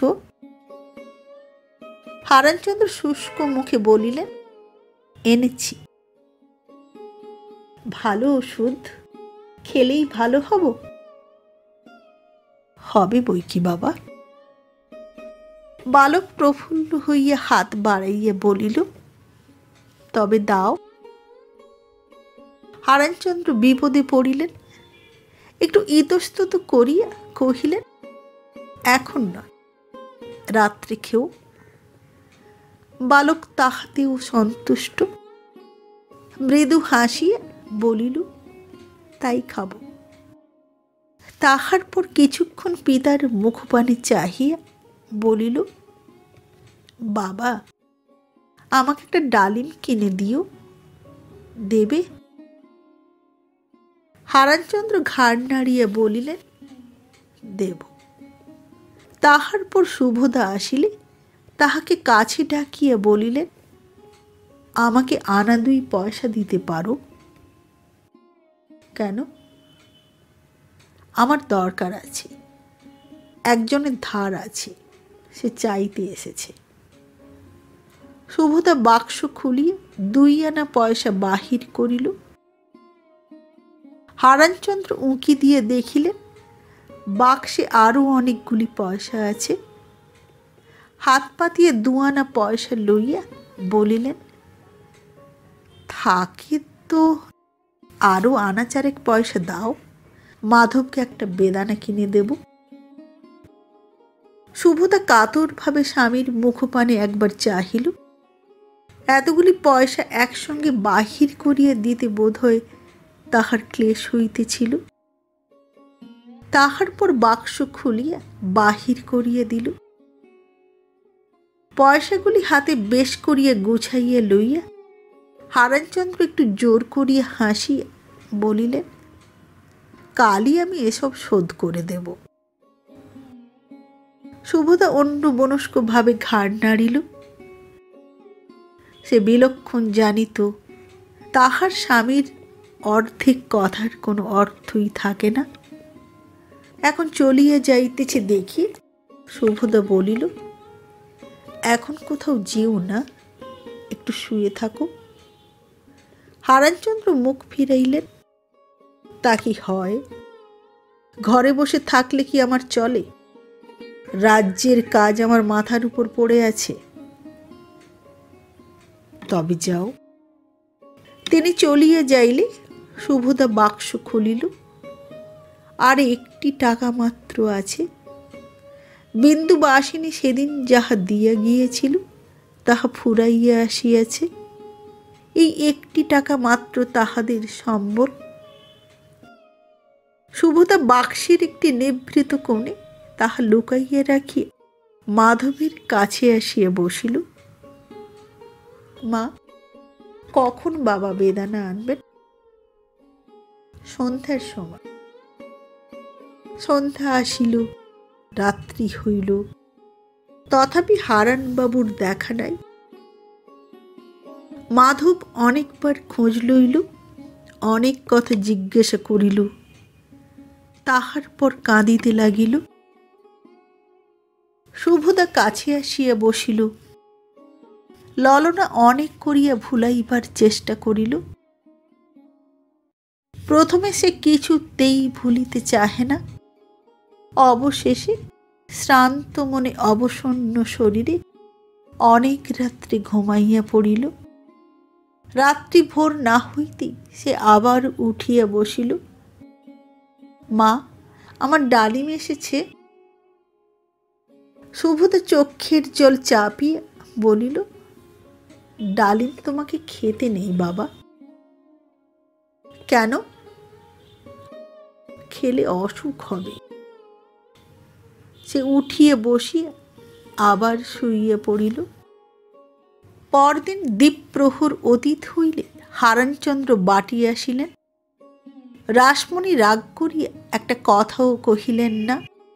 হারানচন্দ্র শুষ্ক মুখে বলিলেন, এনেছি। ভালো ওষুধ, খেলেই ভালো হব? হবে বই কি বাবা। বালক প্রফুল্ল হইয়া হাত বাড়াইয়া বলিল, তবে দাও। হারানচন্দ্র বিপদে পড়িলেন। একটু ইতস্তত করিয়া কহিলেন, এখন নয়, রাত্রে খেও। বালক তাহাতেও সন্তুষ্ট। মৃদু হাসিয়া বলিল, তাই খাব। তাহার পর কিছুক্ষণ পিতার মুখপানে চাহিয়া বলিল, বাবা, আমাকে একটা ডালিম কিনে দিও, দেবে? হারানচন্দ্র ঘাড় নাড়িয়া বলিলেন, দেব। তাহার পর শুভদা আসিলে তাহাকে কাছে ডাকিয়া বলিলেন, আমাকে আনা 2 পয়সা দিতে পারো? কেন? আমার দরকার আছে, একজনের ধার আছে, সে চাইতে এসেছে। শুভদা বাক্স খুলিয়া 2 আনা পয়সা বাহির করিল। হারানচন্দ্র উঁকি দিয়ে দেখিলেন বাক্সে আরো অনেকগুলি পয়সা আছে। হাত পাতিয়ে 2 আনা পয়সা লইয়া বলিলেন, থাকে তো আরো 1 আনা 4 পয়সা দাও, মাধবকে একটা বেদানা কিনে দেব। শুভদা কাতরভাবে স্বামীর মুখপানে একবার চাহিল। এতগুলি পয়সা একসঙ্গে বাহির করিয়া দিতে বোধহয় তাহার ক্লেশ হইতেছিল। তাহার পর বাক্স খুলিয়া বাহির করিয়া দিল। পয়সাগুলি হাতে বেশ করিয়া গুছাইয়া লইয়া হারানচন্দ্র একটু জোর করিয়া হাসিয়া বলিলেন, কালই আমি এসব শোধ করে দেব। শুভদা অন্য মনস্ক ভাবে ঘাড় নাড়িল। সে বিলক্ষণ জানিত তাহার স্বামীর অর্ধেক কথার কোনো অর্থই থাকে না। এখন চলিয়া যাইতেছে দেখি শুভদা বলিল, এখন কোথাও যেও না, একটু শুয়ে থাকো। হারানচন্দ্র মুখ ফিরাইলেন, তা কি হয়? ঘরে বসে থাকলে কি আমার চলে? রাজ্যের কাজ আমার মাথার উপর পড়ে আছে। তবে যাও। তিনি চলিয়া যাইলে শুভদা বাক্স খুলিল। আর 1টি টাকা মাত্র আছে। বিন্দুবাসিনী সেদিন যাহা দিয়া গিয়েছিল তাহা ফুরাইয়া আসিয়াছে। এই 1টি টাকা মাত্র তাহাদের সম্বল। শুভদা বাক্সের একটি নিভৃত কোণে তাহা লুকাইয়া রাখিয়া মাধবের কাছে আসিয়া বসিল। মা, কখন বাবা বেদানা আনবেন? সন্ধ্যার সময়। সন্ধ্যা আসিল, রাত্রি হইল, তথাপি হারানবাবুর দেখা নাই। মাধব অনেকবার খোঁজ লইল, অনেক কথা জিজ্ঞাসা করিল। তাহার পর কাঁদিতে লাগিল। শুভদা কাছে আসিয়া বসিল। ললনা অনেক করিয়া ভুলাইবার চেষ্টা করিল। প্রথমে সে কিছুতেই ভুলিতে চাহে না। অবশেষে শ্রান্ত মনে অবসন্ন শরীরে অনেক রাত্রে ঘুমাইয়া পড়িল। রাত্রি ভোর না হইতেই সে আবার উঠিয়া বসিল। মা, আমার ডালিম এসেছে। শুভদা চক্ষের জল চাপিয়া বলিল, ডালিম তোমাকে খেতে নেই বাবা। কেন? খেলে অসুখ হবে। সে উঠিয়া বসিয়া আবার শুইয়া পড়িল। পরদিন দ্বীপ্রহর অতীত হইলে হারানচন্দ্র বাটি আসিলেন। রাসমণি রাগ করিয়া একটা কথাও কহিলেন না।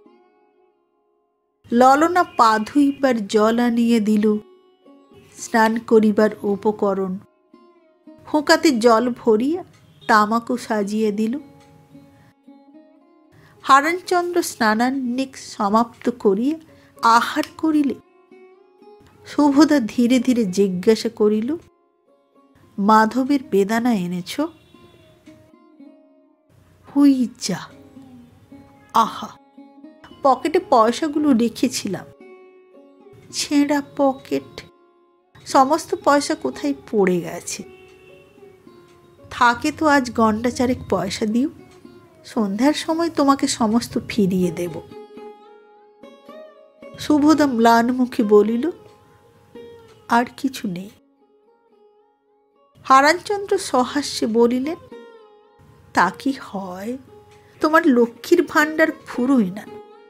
ললনা পা ধুইবার জল আনিয়া দিল, স্নান করিবার উপকরণ, হোঁকাতে জল ভরিয়া তামাকও সাজিয়ে দিল। হারানচন্দ্র স্নানান্নিক সমাপ্ত করিয়া আহার করিলে শুভদা ধীরে ধীরে জিজ্ঞাসা করিল, মাধবের বেদানা এনেছ? হুই যা, আহা, পকেটে পয়সাগুলো রেখেছিলাম। ছেঁড়া পকেট, সমস্ত পয়সা কোথায় পড়ে গেছে। থাকে তো আজ ঘণ্টা চারেক পয়সা দিও, সন্ধ্যার সময় তোমাকে সমস্ত ফিরিয়ে দেব। শুভদা ম্লান মুখে বলিল, আর কিছু নেই। হারানচন্দ্র সহাস্যে বলিলেন, তা কি হয়, তোমার লক্ষ্মীর ভাণ্ডার ফুরোয় না।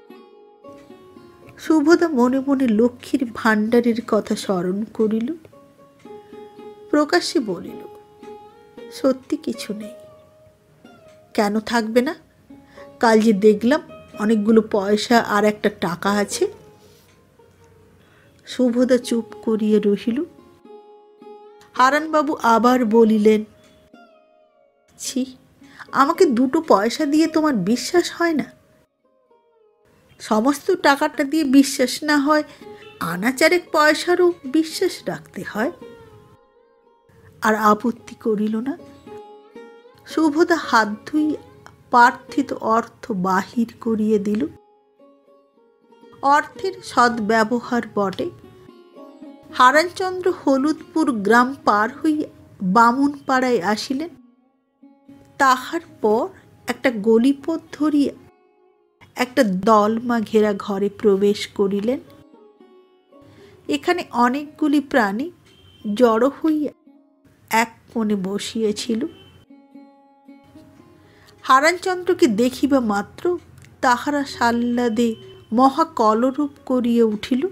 শুভদা মনে মনে লক্ষ্মীর ভাণ্ডারের কথা স্মরণ করিল, প্রকাশ্যে বলিল, সত্যি কিছু নেই। কেন থাকবে না? কাল যে দেখলাম অনেকগুলো পয়সা আর একটা টাকা আছে। শুভদা চুপ করিয়া রহিল। হারানবাবু আবার বলিলেন, ছি, আমাকে দুটো পয়সা দিয়ে তোমার বিশ্বাস হয় না? সমস্ত টাকাটা দিয়ে বিশ্বাস না হয়, আনাচারেক পয়সারও বিশ্বাস রাখতে হয়। আর আপত্তি করিল না। শুভদা হাত ধুইয়া প্রার্থিত অর্থ বাহির করিয়ে দিল। অর্থের সদ্ব্যবহার বটে। হারানচন্দ্র হলুদপুর গ্রাম পার হইয়া বামুনপাড়ায় আসিলেন। তাহার পর একটা গলিপথ ধরিয়া একটা দলমা ঘেরা ঘরে প্রবেশ করিলেন। এখানে অনেকগুলি প্রাণী জড়ো হইয়া এক কোণে বসিয়াছিল। হারানচন্দ্রকে দেখিবা মাত্র তাহারা সাল্লাদে মহাকলরূপ করিয়া উঠিল।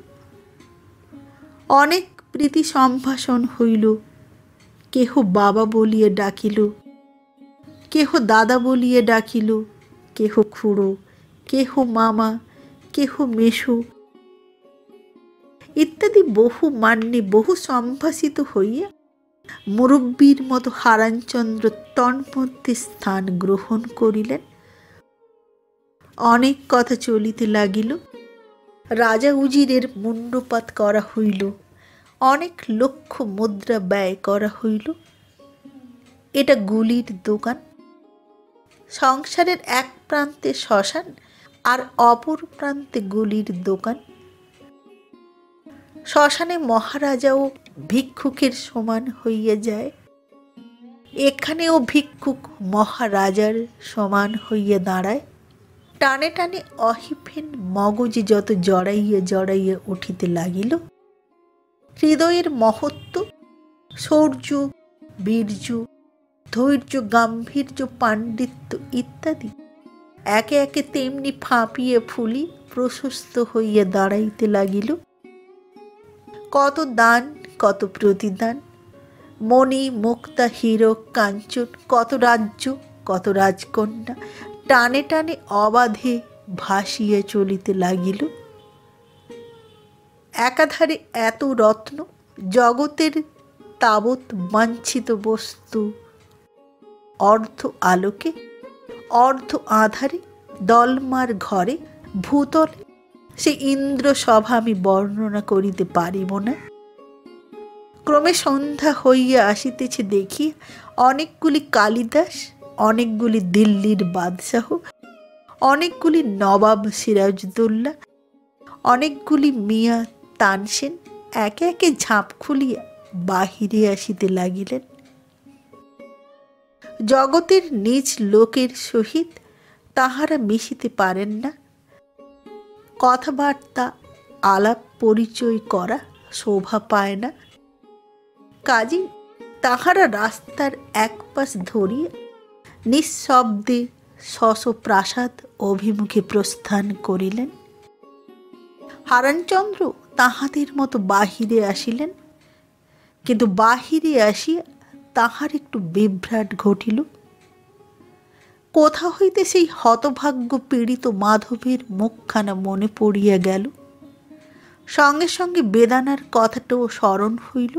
অনেক প্রীতি সম্ভাষণ হইল। কেহ বাবা বলিয়া ডাকিল, কেহ দাদা বলিয়া ডাকিল, কেহ খুড়ো, কেহ মামা, কেহ মেশো ইত্যাদি বহু মান্যে বহু সম্ভাষিত হইয়া মুরব্বীর মতো হারানচন্দ্র তন্মধ্যে স্থান গ্রহণ করিলেন। অনেক কথা চলিতে লাগিল। রাজা উজিরের মুণ্ডপাত করা হইল, অনেক লক্ষ মুদ্রা ব্যয় করা হইল। এটা গুলির দোকান। সংসারের এক প্রান্তে শ্মশান আর অপর প্রান্তে গুলির দোকান। শ্মশানে মহারাজাও ভিক্ষুকের সমান হইয়া যায়, এখানেও ভিক্ষুক মহারাজার সমান হইয়া দাঁড়ায়। টানে টানে অহিফেন মগজে যত জড়াইয়া জড়াইয়া উঠিতে লাগিল, হৃদয়ের মহত্ব, শৌর্য, বীর্য, ধৈর্য, গাম্ভীর্য, পাণ্ডিত্য ইত্যাদি একে একে তেমনি ফাঁপিয়ে ফুলি প্রশস্ত হইয়া দাঁড়াইতে লাগিল। কত দান, কত প্রতিদান, মণি, মুক্তা, হীরক, কাঞ্চন, কত রাজ্য, কত রাজকন্যা টানে টানে অবাধে ভাসিয়া চলিতে লাগিল। একাধারে এত রত্ন, জগতের তাবৎ বাঞ্ছিত বস্তু অর্ধ আলোকে অর্ধ আধারে দলমার ঘরে ভূতলে, সে ইন্দ্র সভা আমি বর্ণনা করিতে পারিব না। ক্রমে সন্ধ্যা হইয়া আসিতেছে দেখি অনেকগুলি কালিদাস, অনেকগুলি দিল্লির বাদশাহ, অনেকগুলি নবাব সিরাজদৌল্লা, অনেকগুলি মিয়া তানসেন একে একে ঝাঁপ খুলিয়া বাহিরে আসিতে লাগিলেন। জগতের নিজ লোকের সহিত তাহারা মিশিতে পারেন না। কথাবার্তা আলাপ পরিচয় করা শোভা পায় না। কাজী তাহারা রাস্তার এক পাশ ধরিয়া নিঃশব্দে স্ব প্রাসাদ অভিমুখে প্রস্থান করিলেন। হারানচন্দ্র তাহাদের মতো বাহিরে আসিলেন, কিন্তু বাহিরে আসিয়া তাহার একটু বিভ্রাট ঘটিল। কোথা হইতে সেই হতভাগ্য পীড়িত মাধবের মুখখানা মনে পড়িয়া গেল। সঙ্গে সঙ্গে বেদানার কথাটাও স্মরণ হইল।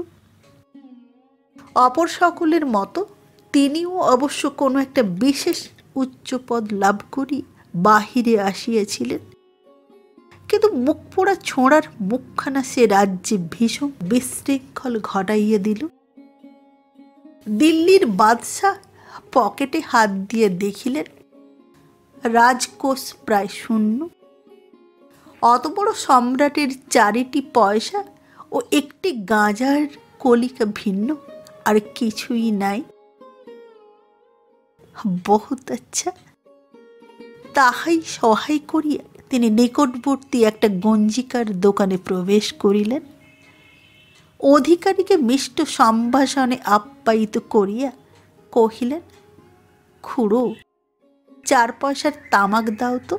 অপর সকলের মতো তিনিও অবশ্য কোনো একটা বিশেষ উচ্চ পদ লাভ করি বাহিরে আসিয়াছিলেন, কিন্তু মুখ পোড়া ছোঁড়ার মুখখানা সে রাজ্যে ভীষণ বিশৃঙ্খল ঘটাইয়া দিল। দিল্লির বাদশাহ পকেটে হাত দিয়ে দেখিলেন রাজকোষ প্রায় শূন্য। অত বড় সম্রাটের 4টি পয়সা ও একটি গাঁজার কলিকা ভিন্ন আর কিছুই নাই। বহুত আচ্ছা। তাহাই সহায় করিয়া তিনি নিকটবর্তী একটা গঞ্জিকার দোকানে প্রবেশ করিলেন। অধিকারীকে মিষ্ট সম্ভাষণে আপ্যায়িত করিয়া কহিলেন, খুড়ো 4 পয়সার তামাক দাও তো।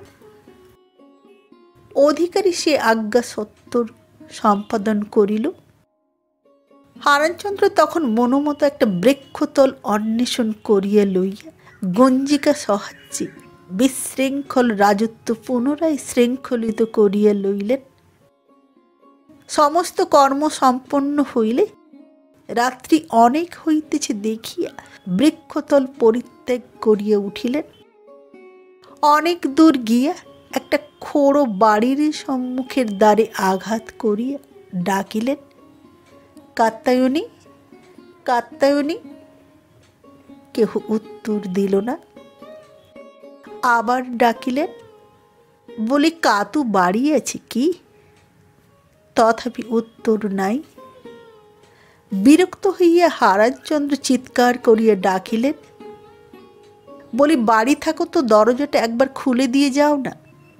অধিকারী সে আজ্ঞা সত্তর সম্পাদন করিল। হারানচন্দ্র তখন মনোমত একটা বৃক্ষতল অন্বেষণ করিয়া লইয়া গঞ্জিকা সাহায্যে বিশৃঙ্খল রাজত্ব পুনরায় শৃঙ্খলিত করিয়া লইলেন। সমস্ত কর্ম সম্পন্ন হইলে রাত্রি অনেক হইতেছে দেখিয়া বৃক্ষতল পরিত্যাগ করিয়া উঠিলেন। অনেক দূর গিয়া একটা খোড়ো বাড়ির সম্মুখের দ্বারে আঘাত করিয়া ডাকিলেন, কাত্যায়নী, কাত্যায়নী। কেহ উত্তর দিল না। আবার ডাকিলেন, বলি কাতু বাড়ি আছে কি? তথাপি উত্তর নাই। বিরক্ত হইয়া হারানচন্দ্র চিৎকার করিয়া ডাকিলেন, বলি বাড়ি থাকো তো দরজাটা একবার খুলে দিয়ে যাও না।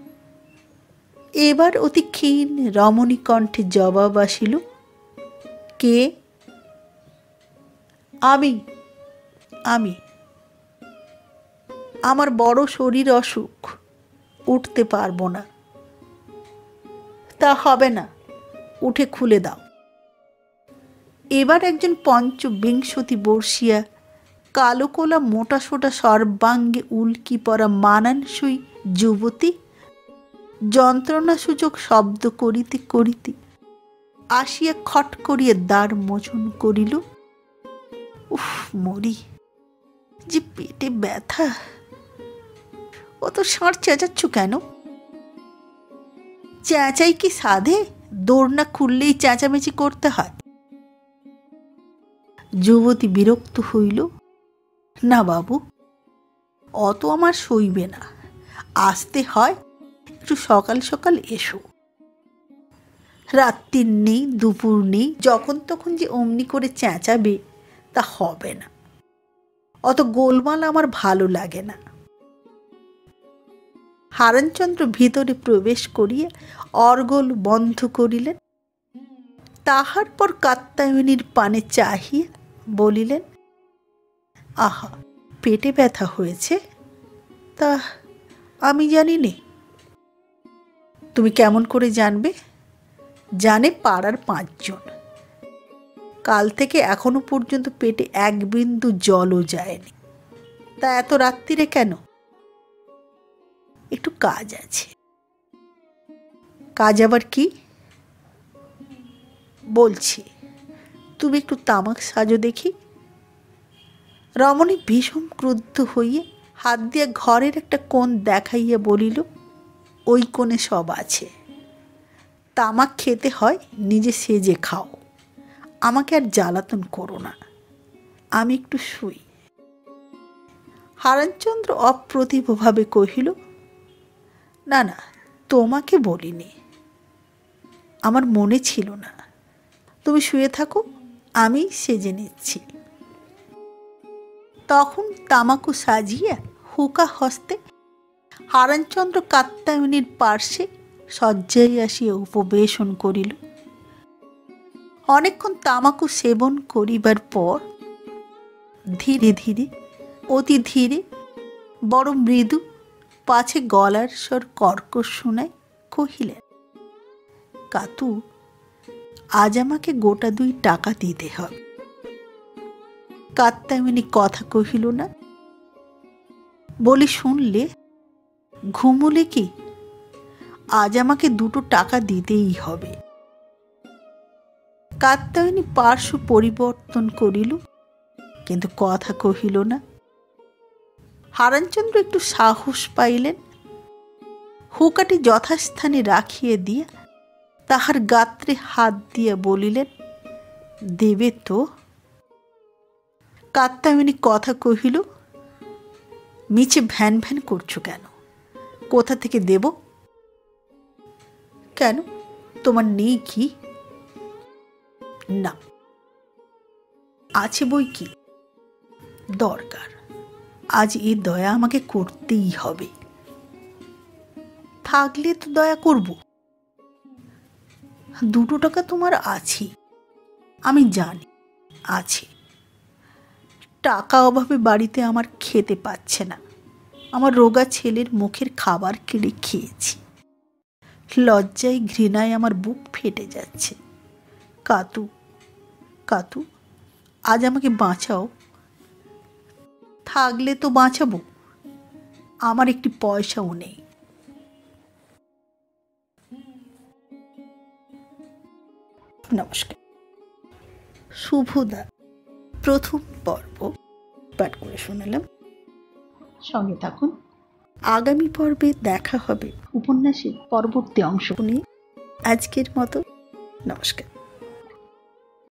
এবার অতি ক্ষীণ রমণী কণ্ঠে জবাব আসিল, কে? আমি আমি আমার বড় শরীর অসুখ, উঠতে পারবো না। তা হবে না, উঠে খুলে দাও। এবার একজন পঞ্চবিংশতি বর্ষীয়া কালো কোলা মোটা সোটা সর্বাঙ্গে উল্কি পরা মানানসই যুবতী যন্ত্রণাসূচক শব্দ করিতে করিতে আসিয়া খট করিয়া দ্বার মোচন করিল। উফ, মরি, যে পেটে ব্যথা। অত ষাঁড় চেঁচাচ্ছ কেন? চেঁচাই কি সাধে? দৌড় না খুললেই চেঁচামেচি করতে হয়। যুবতী বিরক্ত হইল, না বাবু, অত আমার সইবে না। আসতে হয়, একটু সকাল সকাল এসো। রাত্রির নেই, দুপুর নেই, যখন তখন যে অমনি করে চেঁচাবে তা হবে না। অত গোলমাল আমার ভালো লাগে না। হারানচন্দ্র ভিতরে প্রবেশ করিয়া অর্গল বন্ধ করিলেন। তাহার পর কাত্যায়নীর পানে চাহিয়া বলিলেন, আহা, পেটে ব্যথা হয়েছে? তা আমি জানি নে। তুমি কেমন করে জানবে? জানে পাড়ার 5 জন। কাল থেকে এখনো পর্যন্ত পেটে এক বিন্দু জলও যায়নি। তা এত রাত্রিরে কেন? একটু কাজ আছে। কাজ আবার কি? বলছি, তুমি একটু তামাক সাজো দেখি। রমণী ভীষণ ক্রুদ্ধ হইয়া হাত দিয়া ঘরের একটা কোণ দেখাইয়া বলিল, ওই কোণে সব আছে। তামাক খেতে হয়, নিজে সেজে খাও। আমাকে আর জ্বালাতন করো না, আমি একটু শুই। হারানচন্দ্র অপ্রতিভভাবে কহিল, না না, তোমাকে বলিনি, আমার মনে ছিল না। তুমি শুয়ে থাকো, আমি সেজে নিচ্ছি। তখন তামাকু সাজিয়া হুকা হস্তে হারানচন্দ্র কাত্যায়নীর পার্শ্বে শয্যায় আসিয়া উপবেশন করিল। অনেকক্ষণ তামাকু সেবন করিবার পর ধীরে ধীরে, অতি ধীরে, বড় মৃদু, পাছে গলার স্বর কর্কশ শোনায় কহিলেন, কাতু, আজ আমাকে গোটা 2 টাকা দিতে হবে। কাত্যায়নী কথা কহিল না। বলি, শুনলে? ঘুমুলে কি? আজ আমাকে 2 টাকা দিতেই হবে। কাত্যায়নী পার্শ্ব পরিবর্তন করিল, কিন্তু কথা কহিল না। হারানচন্দ্র একটু সাহস পাইলেন, হুকাটি যথাস্থানে রাখিয়ে দিয়ে তাহার গাত্রে হাত দিয়ে বলিলেন, দেবে তো? কাত্যায়নী কথা কহিল, মিছে ভ্যান ভ্যান করছো কেন? কোথা থেকে দেব? কেন, তোমার নেই কি? না, আছে বই কি। দরকার, আজ এই দয়া আমাকে করতেই হবে। থাকলে তো দয়া করব। 2 টাকা তোমার আছে, আমি জানি আছে। টাকা অভাবে বাড়িতে আমার খেতে পাচ্ছে না। আমার রোগা ছেলের মুখের খাবার কেড়ে খেয়েছি। লজ্জায় ঘৃণায় আমার বুক ফেটে যাচ্ছে। কাতু, কাতু, আজ আমাকে বাঁচাও। থাকলে তো বাঁচাবো, আমার একটি পয়সাও নেই। নমস্কার। শুভদা প্রথম পর্ব পাঠ করে শোনালাম। সঙ্গে থাকুন। আগামী পর্বে দেখা হবে উপন্যাসের পরবর্তী অংশ নিয়ে। আজকের মতো নমস্কার।